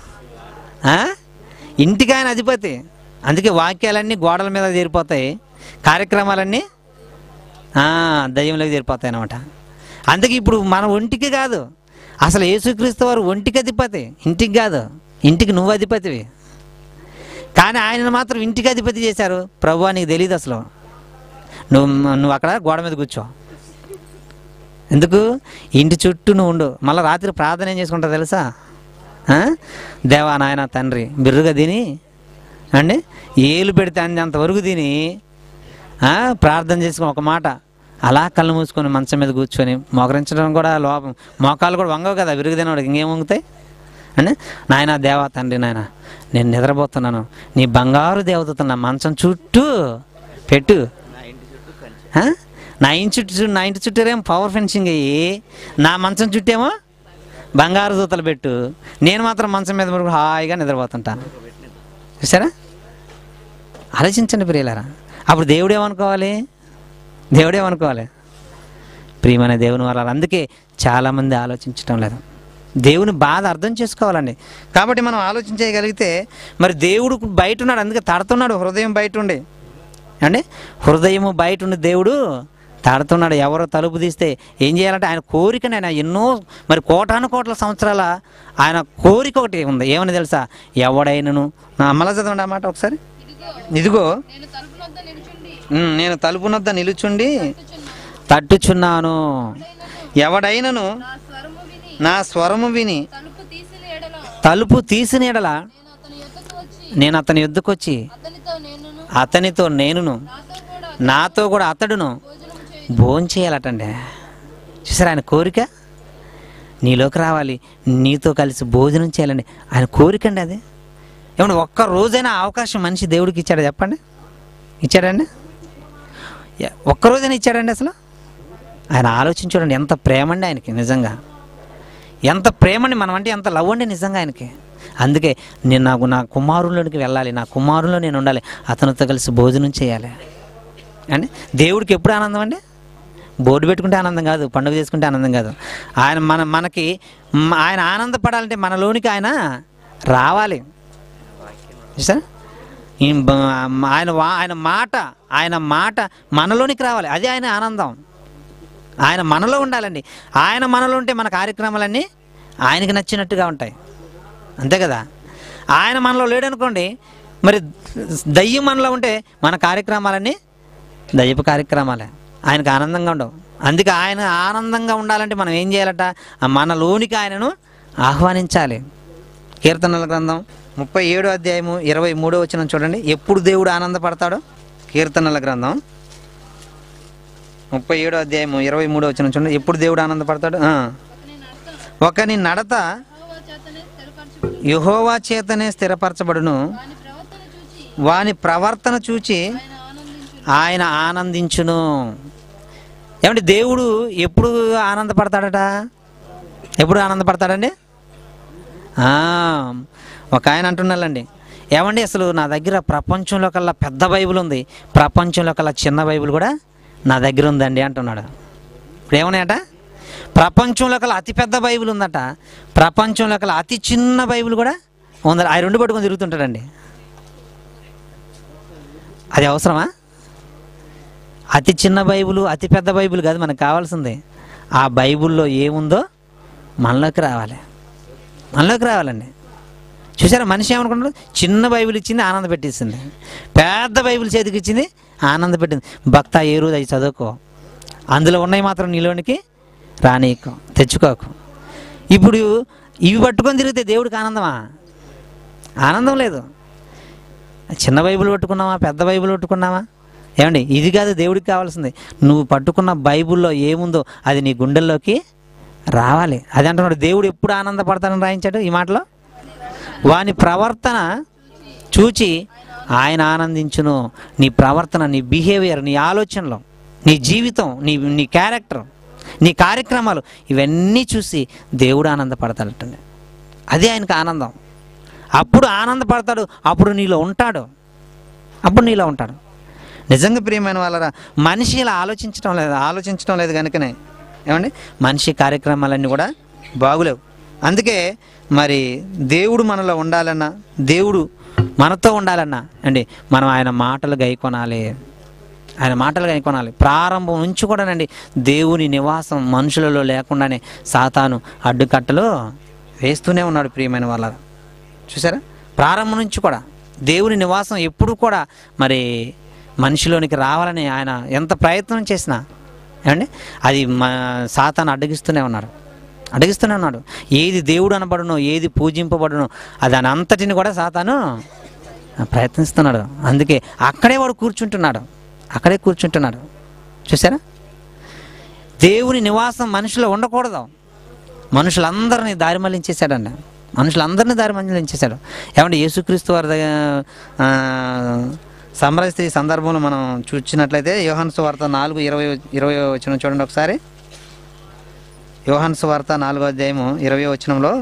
Speaker 1: ఇంటికి ఆయన అధిపతి. అందుకే వాక్యాలన్నీ గోడల మీద చేరిపోతాయి, కార్యక్రమాలన్నీ దయ్యంలోకి చేరిపోతాయి అన్నమాట. అందుకే ఇప్పుడు మన ఒంటికి కాదు, అసలు యేసుక్రీస్తు వారు ఒంటికి అధిపతి, ఇంటికి కాదు. ఇంటికి నువ్వు అధిపతివి, కానీ ఆయనను మాత్రం ఇంటికి అధిపతి చేశారు. ప్రభువా నీకు తెలియదు అసలు. నువ్వు నువ్వు అక్కడ గోడ మీద కూర్చో. ఎందుకు? ఇంటి చుట్టూ నువ్వు ఉండు. మళ్ళీ రాత్రి ప్రార్థన ఏం చేసుకుంటావు తెలుసా? దేవా నాయన తండ్రి బిర్రుగా తిని అండి ఏలు పెడితే అంతవరకు తిని ప్రార్థన చేసుకుని ఒక మాట అలా కళ్ళు మూసుకొని మంచం మీద కూర్చొని మోకరించడం కూడా లోపం. మోకాలు కూడా వంగవు కదా విరుగు తినవాడికి, ఇంకేం వంగుతాయి అండి. నాయన దేవా తండ్రి నాయన నేను నిద్రపోతున్నాను, నీ బంగారు దేవతతో నా మంచం చుట్టూ పెట్టు. నా ఇంటి చుట్టూ నా ఇంటి చుట్టూరేమో పవర్ ఫెన్సింగ్ అయ్యి నా మంచం చుట్టేమో బంగారు దూతలు పెట్టు. నేను మాత్రం మంచం మీద వరకు హాయిగా నిద్రపోతుంటాను. చూసారా? ఆలోచించండి ప్రియులారా. అప్పుడు దేవుడేమనుకోవాలి? దేవుడేమనుకోవాలి? ప్రియమైన దేవుని వాళ్ళ. అందుకే చాలామంది ఆలోచించటం లేదు. దేవుని బాధ అర్థం చేసుకోవాలండి. కాబట్టి మనం ఆలోచించగలిగితే మరి దేవుడు బయట ఉన్నాడు, అందుకే తడుతున్నాడు. హృదయం బయట ఉండి అండి, హృదయము బయట ఉండి దేవుడు తాడుతున్నాడు. ఎవరో తలుపు తీస్తే ఏం చేయాలంటే ఆయన కోరికని, ఆయన ఎన్నో మరి కోటాను కోట్ల సంవత్సరాల ఆయన కోరిక ఒకటి ఉంది. ఏమని తెలుసా? ఎవడైనను నా అమల చదవండి అన్నమాట ఒకసారి. ఇదిగో నేను తలుపునొద్ద నిలుచుండి తట్టుచున్నాను. ఎవడైనను నా స్వరము విని తలుపు తీసిన ఎడల నేను అతని యొద్దకు వచ్చి అతనితో నేనును నాతో కూడా అతడును భోంచేయాలటండి. చూసారా? ఆయన కోరిక నీలోకి రావాలి, నీతో కలిసి భోజనం చేయాలండి. ఆయన కోరిక అండి అది. ఏమన్నా ఒక్క రోజైనా అవకాశం మనిషి దేవుడికి ఇచ్చాడా చెప్పండి? ఇచ్చాడండి? ఒక్కరోజైనా ఇచ్చాడండి అసలు? ఆయన ఆలోచించాడండి. ఎంత ప్రేమ అండి ఆయనకి, నిజంగా ఎంత ప్రేమండి. మనం అంటే ఎంత లవ్ అండి నిజంగా ఆయనకి. అందుకే నేను నాకు నా కుమారుల్లోనికి వెళ్ళాలి, నా కుమారుల్లో నేను ఉండాలి, అతనితో కలిసి భోజనం చేయాలి అండి. దేవుడికి ఎప్పుడు ఆనందం అండి? బోర్డు పెట్టుకుంటే ఆనందం కాదు, పండుగ చేసుకుంటే ఆనందం కాదు. ఆయన మన మనకి ఆయన ఆనందపడాలంటే మనలోనికి ఆయన రావాలి. సార్ ఆయన ఆయన మాట ఆయన మాట మనలోనికి రావాలి. అదే ఆయన ఆనందం. ఆయన మనలో ఉండాలండి. ఆయన మనలో ఉంటే మన కార్యక్రమాలన్నీ ఆయనకి నచ్చినట్టుగా ఉంటాయి. అంతే కదా? ఆయన మనలో లేడనుకోండి, మరి దయ్యం మనలో ఉంటే మన కార్యక్రమాలన్నీ దయ్యపు కార్యక్రమాలే, ఆయనకు ఆనందంగా ఉండవు. అందుకే ఆయన ఆనందంగా ఉండాలంటే మనం ఏం చేయాలట? మనలోనికి ఆయనను ఆహ్వానించాలి. కీర్తనల గ్రంథం ముప్పై ఏడో అధ్యాయము ఇరవై మూడో వచనం చూడండి. ఎప్పుడు దేవుడు ఆనందపడతాడో. కీర్తనల గ్రంథం ముప్పై ఏడో అధ్యాయము ఇరవై మూడో వచనం చూడండి. ఎప్పుడు దేవుడు ఆనందపడతాడు? ఒకని నడత యెహోవా చేతనే స్థిరపరచబడును, వాని ప్రవర్తన చూచి ఆయన ఆనందించును. ఏమంటే దేవుడు ఎప్పుడు ఆనందపడతాడట? ఎప్పుడు ఆనందపడతాడండి? ఒక ఆయన అంటున్నాడండి, ఏమండి అసలు నా దగ్గర ప్రపంచంలో కల్లా పెద్ద బైబిల్ ఉంది, ప్రపంచంలో కల్లా చిన్న బైబిల్ కూడా నా దగ్గర ఉందండి అంటున్నాడు. ఇప్పుడు ఏమన్నాయట? ప్రపంచంలో కల్లా అతి పెద్ద బైబిల్ ఉందట, ప్రపంచంలో కల్లా అతి చిన్న బైబిల్ కూడా ఉందట. ఆ రెండు పట్టుకొని తిరుగుతుంటాడండి. అది అవసరమా? అతి చిన్న బైబిల్ అతి పెద్ద బైబిల్ కాదు మనకు కావాల్సింది, ఆ బైబిల్లో ఏముందో మనలోకి రావాలి, మనలోకి రావాలండి. చూసారా, మనిషి ఏమనుకుంటాడు? చిన్న బైబిల్ ఇచ్చింది ఆనంద పెట్టించింది, పెద్ద బైబిల్ చేతికి ఇచ్చింది ఆనంద పెట్టింది. భక్త ఏ రోజు అవి చదువుకో, అందులో ఉన్నాయి మాత్రం నీలోనికి రానీకో, తెచ్చుకోకు. ఇప్పుడు ఇవి పట్టుకొని తిరిగితే దేవుడికి ఆనందమా? ఆనందం లేదు. చిన్న బైబిల్ పట్టుకున్నావా, పెద్ద బైబిల్ పట్టుకున్నావా? ఏమండి, ఇది కాదు దేవుడికి కావాల్సింది. నువ్వు పట్టుకున్న బైబిల్లో ఏముందో అది నీ గుండెల్లోకి రావాలి. అది అంటున్నాడు, దేవుడు ఎప్పుడు ఆనందపడతానని రాయించాడు ఈ మాటలో. వాని ప్రవర్తన చూచి ఆయన ఆనందించును. నీ ప్రవర్తన, నీ బిహేవియర్, నీ ఆలోచనలు, నీ జీవితం, నీ నీ క్యారెక్టర్, నీ కార్యక్రమాలు ఇవన్నీ చూసి దేవుడు ఆనందపడతాడటండి. అదే ఆయనకు ఆనందం. అప్పుడు ఆనందపడతాడు, అప్పుడు నీలో ఉంటాడు, అప్పుడు నీలో ఉంటాడు. నిజంగా ప్రియమైన వాళ్ళరా, మనిషి ఇలా ఆలోచించడం లేదు ఆలోచించడం లేదు కనుకనే ఏమండి మనిషి కార్యక్రమాలన్నీ కూడా బాగులేవు. అందుకే మరి దేవుడు మనలో ఉండాలన్నా, దేవుడు మనతో ఉండాలన్నా అండి మనం ఆయన మాటలు గైకొనాలి, ఆయన మాటలు గైకొనాలి. ప్రారంభం నుంచి కూడానండి దేవుని నివాసం మనుషులలో లేకుండానే సాతాను అడ్డుకట్టలు వేస్తూనే ఉన్నాడు. ప్రియమైన వాళ్ళ చూసారా, ప్రారంభం నుంచి కూడా దేవుని నివాసం ఎప్పుడు కూడా మరి మనిషిలోనికి రావాలని ఆయన ఎంత ప్రయత్నం చేసినా ఏమండి అది మా సాతాను అడ్డగిస్తూనే ఉన్నాడు, అడిగిస్తూనే ఉన్నాడు. ఏది దేవుడు అనబడునో, ఏది పూజింపబడునో దాని అంతటిని కూడా సాతాను ప్రయత్నిస్తున్నాడు. అందుకే అక్కడే వాడు కూర్చుంటున్నాడు, అక్కడే కూర్చుంటున్నాడు. చూసారా, దేవుని నివాసం మనిషిలో ఉండకూడదు. మనుషులందరినీ దారి మళ్లించేశాడండి, మనుషులందరినీ దారి మళ్లించేశాడు. ఏమంటే యేసుక్రీస్తు వారి దగ్గర సమరస్త్రీ సందర్భంలో మనం చూసినట్లయితే యోహాను సువార్త నాలుగు ఇరవై ఇరవై వచనం చూడండి ఒకసారి. యోహాను సువార్త నాలుగో అధ్యాయము ఇరవై వచనంలో,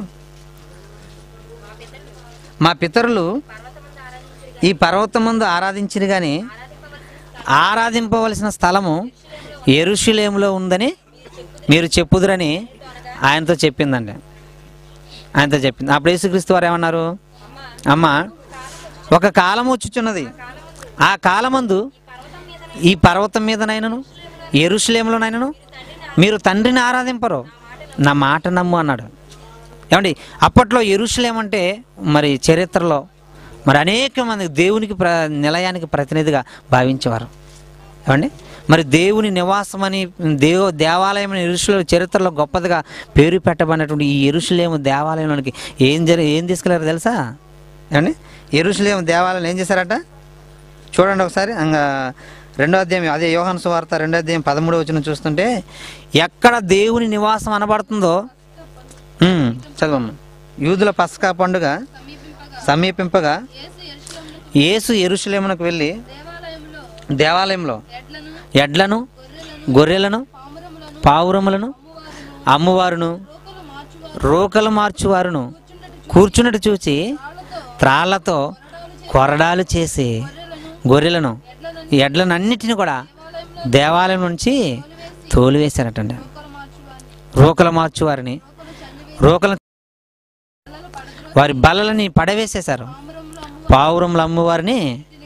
Speaker 1: మా పితరులు ఈ పర్వతం ముందు ఆరాధించిరు కానీ ఆరాధింపవలసిన స్థలము యెరూషలేములో ఉందని మీరు చెప్పుదురని ఆయనతో చెప్పిందండి, ఆయనతో చెప్పింది. అప్పుడు యేసుక్రీస్తు వారు ఏమన్నారు? అమ్మ, ఒక కాలం వచ్చుచున్నది, ఆ కాలమందు ఈ పర్వతం మీదనైనను యెరూషలేములోనైనను మీరు తండ్రిని ఆరాధింపరు, నా మాట నమ్ము అన్నాడు. ఏమండి అప్పట్లో యెరూషలేం అంటే మరి చరిత్రలో మరి అనేక మంది దేవునికి ప్ర నిలయానికి ప్రతినిధిగా భావించేవారు. ఏమండి మరి దేవుని నివాసం అని దేవ దేవాలయం యెరూషలేము చరిత్రలో గొప్పదిగా పేరు పెట్టబడినటువంటి ఈ యెరూషలేము దేవాలయంలోనికి ఏం జరి ఏం తీసుకెళ్ళారు తెలుసా? ఏమండి యెరూషలేము దేవాలయం ఏం చేశారట? చూడండి ఒకసారి. ఇంకా రెండో అధ్యాయం అదే యోహాను సువార్త రెండో అధ్యాయం పదమూడో వచనం చూస్తుంటే, ఎక్కడ దేవుని నివాసం అనబడుతుందో చదవమ్మ. యూదుల పస్కా పండుగ సమీపింపగా యేసు యెరూషలేమునకు వెళ్ళి దేవాలయంలో ఎడ్లను, గొర్రెలను, పావురములను అమ్మువారును, రోకలు మార్చువారును కూర్చున్నట్టు చూచి త్రాళ్లతో కొరడాలు చేసి గొర్రెలను, ఎడ్లను అన్నిటిని కూడా దేవాలయం నుంచి తోలివేశారటండి. రోకలు మార్చువారిని, రోకల వారి బల్లలని పడవేసేశారు, పావురములు అమ్మువారిని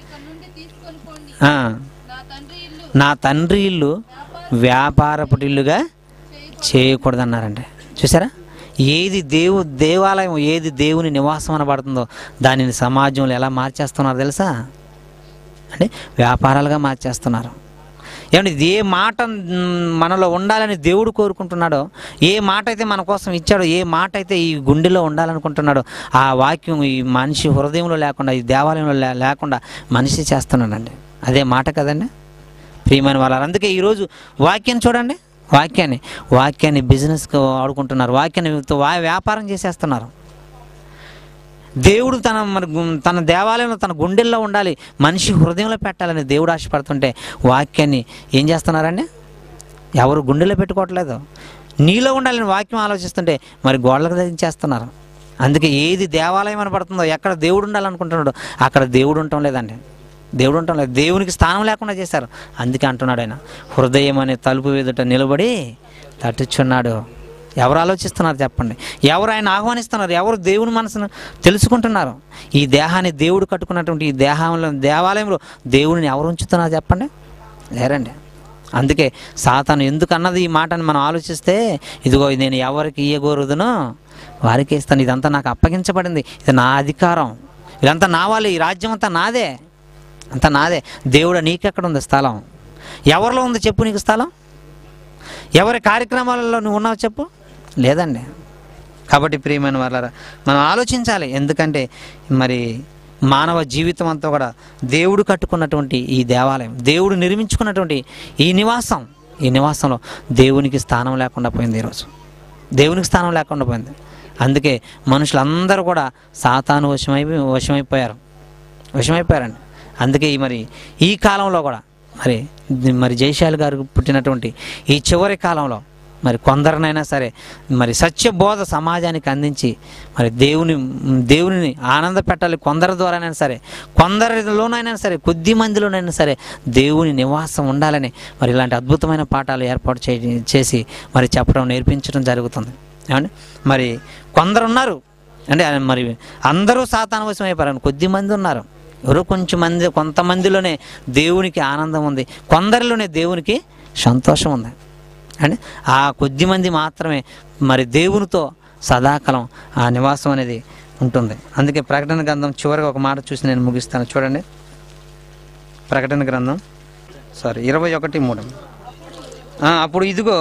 Speaker 1: నా తండ్రి ఇల్లు వ్యాపారపు ఇల్లుగా చేయకూడదన్నారండి. చూసారా, ఏది దేవు దేవాలయం ఏది దేవుని నివాసం అనబడుతుందో దానిని సమాజంలో ఎలా మార్చేస్తున్నారు తెలుసా అంటే వ్యాపారాలుగా మార్చేస్తున్నారు. ఏమంటే ఏ మాట మనలో ఉండాలని దేవుడు కోరుకుంటున్నాడో, ఏ మాట అయితే మన కోసం ఇచ్చాడో, ఏ మాట అయితే ఈ గుండెలో ఉండాలనుకుంటున్నాడో ఆ వాక్యం ఈ మనిషి హృదయంలో లేకుండా, ఈ దేవాలయంలో లేకుండా మనిషి చేస్తున్నాడండి. అదే మాట కదండి ప్రియమైన వాళ్ళ. అందుకే ఈరోజు వాక్యం చూడండి, వాక్యాన్ని వాక్యాన్ని బిజినెస్కి వాడుకుంటున్నారు, వాక్యాన్ని వా వ్యాపారం చేసేస్తున్నారు. దేవుడు తన మన తన దేవాలయంలో తన గుండెల్లో ఉండాలి, మనిషి హృదయంలో పెట్టాలని దేవుడు ఆశపడుతుంటే వాక్యాన్ని ఏం చేస్తున్నారండి? ఎవరు గుండెలో పెట్టుకోవట్లేదు. నీలో ఉండాలని వాక్యం ఆలోచిస్తుంటే మరి గోడలకు తగ్గించేస్తున్నారు. అందుకే ఏది దేవాలయం అని పడుతుందో, ఎక్కడ దేవుడు ఉండాలనుకుంటున్నాడో అక్కడ దేవుడు ఉండటం లేదండి. దేవుడు ఉండటం లేదు, దేవునికి స్థానం లేకుండా చేశారు. అందుకే అంటున్నాడు ఆయన, హృదయం అనే తలుపు ఎదుట నిలబడి తట్టుచున్నాడు. ఎవరు ఆలోచిస్తున్నారు చెప్పండి? ఎవరు ఆయన ఆహ్వానిస్తున్నారు? ఎవరు దేవుని మనసును తెలుసుకుంటున్నారు? ఈ దేహాన్ని దేవుడు కట్టుకున్నటువంటి ఈ దేహంలో దేవాలయంలో దేవుడిని ఎవరు ఉంచుతున్నారు చెప్పండి? లేరండి. అందుకే సాతాను ఎందుకు అన్నది ఈ మాటని మనం ఆలోచిస్తే, ఇదిగో నేను ఎవరికి ఇయ్యగోరుదునో వారికి ఇస్తాను, ఇదంతా నాకు అప్పగించబడింది, ఇది నా అధికారం, ఇదంతా నా వాళ్ళు, ఈ రాజ్యం అంతా నాదే, అంతా నాదే. దేవుడు నీకెక్కడ ఉంది స్థలం? ఎవరిలో ఉంది చెప్పు నీకు స్థలం? ఎవరి కార్యక్రమాలలో నువ్వు ఉన్నావు చెప్పు? లేదండి. కాబట్టి ప్రియమైన వాళ్ళారా, మనం ఆలోచించాలి. ఎందుకంటే మరి మానవ జీవితం అంతా కూడా దేవుడు కట్టుకున్నటువంటి ఈ దేవాలయం, దేవుడు నిర్మించుకున్నటువంటి ఈ నివాసం, ఈ నివాసంలో దేవునికి స్థానం లేకుండా పోయింది. ఈరోజు దేవునికి స్థానం లేకుండా పోయింది. అందుకే మనుషులందరూ కూడా సాతాను వశమైపోయి వశమైపోయారు వశమైపోయారండి. అందుకే మరి ఈ కాలంలో కూడా మరి మరి జయశాలి గారు పుట్టినటువంటి ఈ చివరి కాలంలో మరి కొందరినైనా సరే మరి సత్యబోధ సమాజానికి అందించి మరి దేవుని దేవుని ఆనంద పెట్టాలి. కొందరి ద్వారానైనా సరే, కొందరిలోనైనా సరే, కొద్ది మందిలోనైనా సరే దేవుని నివాసం ఉండాలని మరి ఇలాంటి అద్భుతమైన పాఠాలు ఏర్పాటు చే చేసి మరి చెప్పడం నేర్పించడం జరుగుతుంది. ఏమండి? మరి కొందరు ఉన్నారు అంటే మరి అందరూ సాతాను వశం అయిపోయారు. కొద్ది మంది ఉన్నారు, ఎవరో కొంచెం మంది, కొంతమందిలోనే దేవునికి ఆనందం ఉంది, కొందరిలోనే దేవునికి సంతోషం ఉంది అండి. ఆ కొద్ది మంది మాత్రమే మరి దేవునితో సదాకాలం ఆ నివాసం అనేది ఉంటుంది. అందుకే ప్రకటన గ్రంథం చివరిగా ఒక మాట చూసి నేను ముగిస్తాను. చూడండి, ప్రకటన గ్రంథం సారీ ఇరవై ఒకటి మూడు అప్పుడు ఇదిగో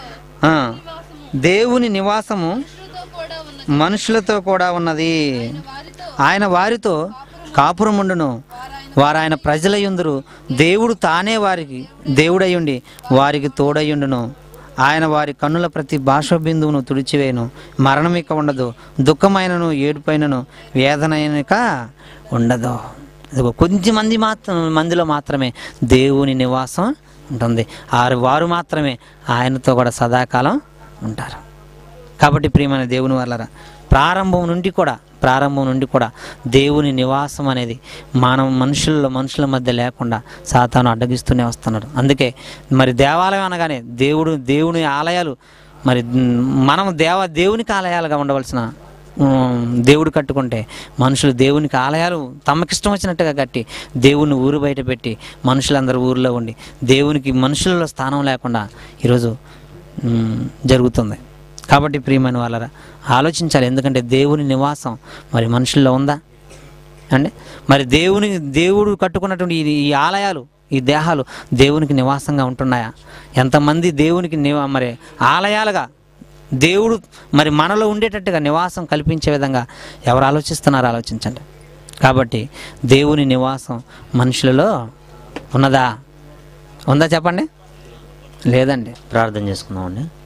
Speaker 1: దేవుని నివాసము మనుషులతో కూడా ఉన్నది, ఆయన వారితో కాపురముండును, వారు ఆయన ప్రజలయుందురు, దేవుడు తానే వారికి దేవుడయ్యుండి వారికి తోడయ్యుండును, ఆయన వారి కన్నుల ప్రతి భాష బిందువును తుడిచివేయను, మరణం ఇక ఉండదు, దుఃఖమైనను ఏడుపైనను వేదనైనక ఉండదు. కొద్ది మంది మాత్రం మందిలో మాత్రమే దేవుని నివాసం ఉంటుంది. ఆరు వారు మాత్రమే ఆయనతో కూడా సదాకాలం ఉంటారు. కాబట్టి ప్రియమైన దేవుని వాళ్ళరా, ప్రారంభం నుండి కూడా ప్రారంభం నుండి కూడా దేవుని నివాసం అనేది మానవ మనుషుల్లో మనుషుల మధ్య లేకుండా సాతాను అడ్డగిస్తూనే వస్తున్నాడు. అందుకే మరి దేవాలయం అనగానే దేవుడు దేవుని ఆలయాలు మరి మనం దేవ దేవునికి ఆలయాలుగా ఉండవలసిన దేవుడు కట్టుకుంటే మనుషులు దేవునికి ఆలయాలు తమకిష్టం వచ్చినట్టుగా కట్టి దేవుని ఊరు బయట పెట్టి మనుషులందరూ ఊరిలో ఉండి దేవునికి మనుషులలో స్థానం లేకుండా ఈరోజు జరుగుతుంది. కాబట్టి ప్రియమైన వాళ్ళరా ఆలోచించాలి. ఎందుకంటే దేవుని నివాసం మరి మనుషుల్లో ఉందా అండి? మరి దేవుని దేవుడు కట్టుకున్నటువంటి ఈ ఆలయాలు, ఈ దేహాలు దేవునికి నివాసంగా ఉంటున్నాయా? ఎంతమంది దేవునికి నివా మరి ఆలయాలుగా దేవుడు మరి మనలో ఉండేటట్టుగా నివాసం కల్పించే విధంగా ఎవరు ఆలోచిస్తున్నారో ఆలోచించండి. కాబట్టి దేవుని నివాసం మనుషులలో ఉన్నదా? ఉందా చెప్పండి? లేదండి.
Speaker 2: ప్రార్థన చేసుకుందామండి.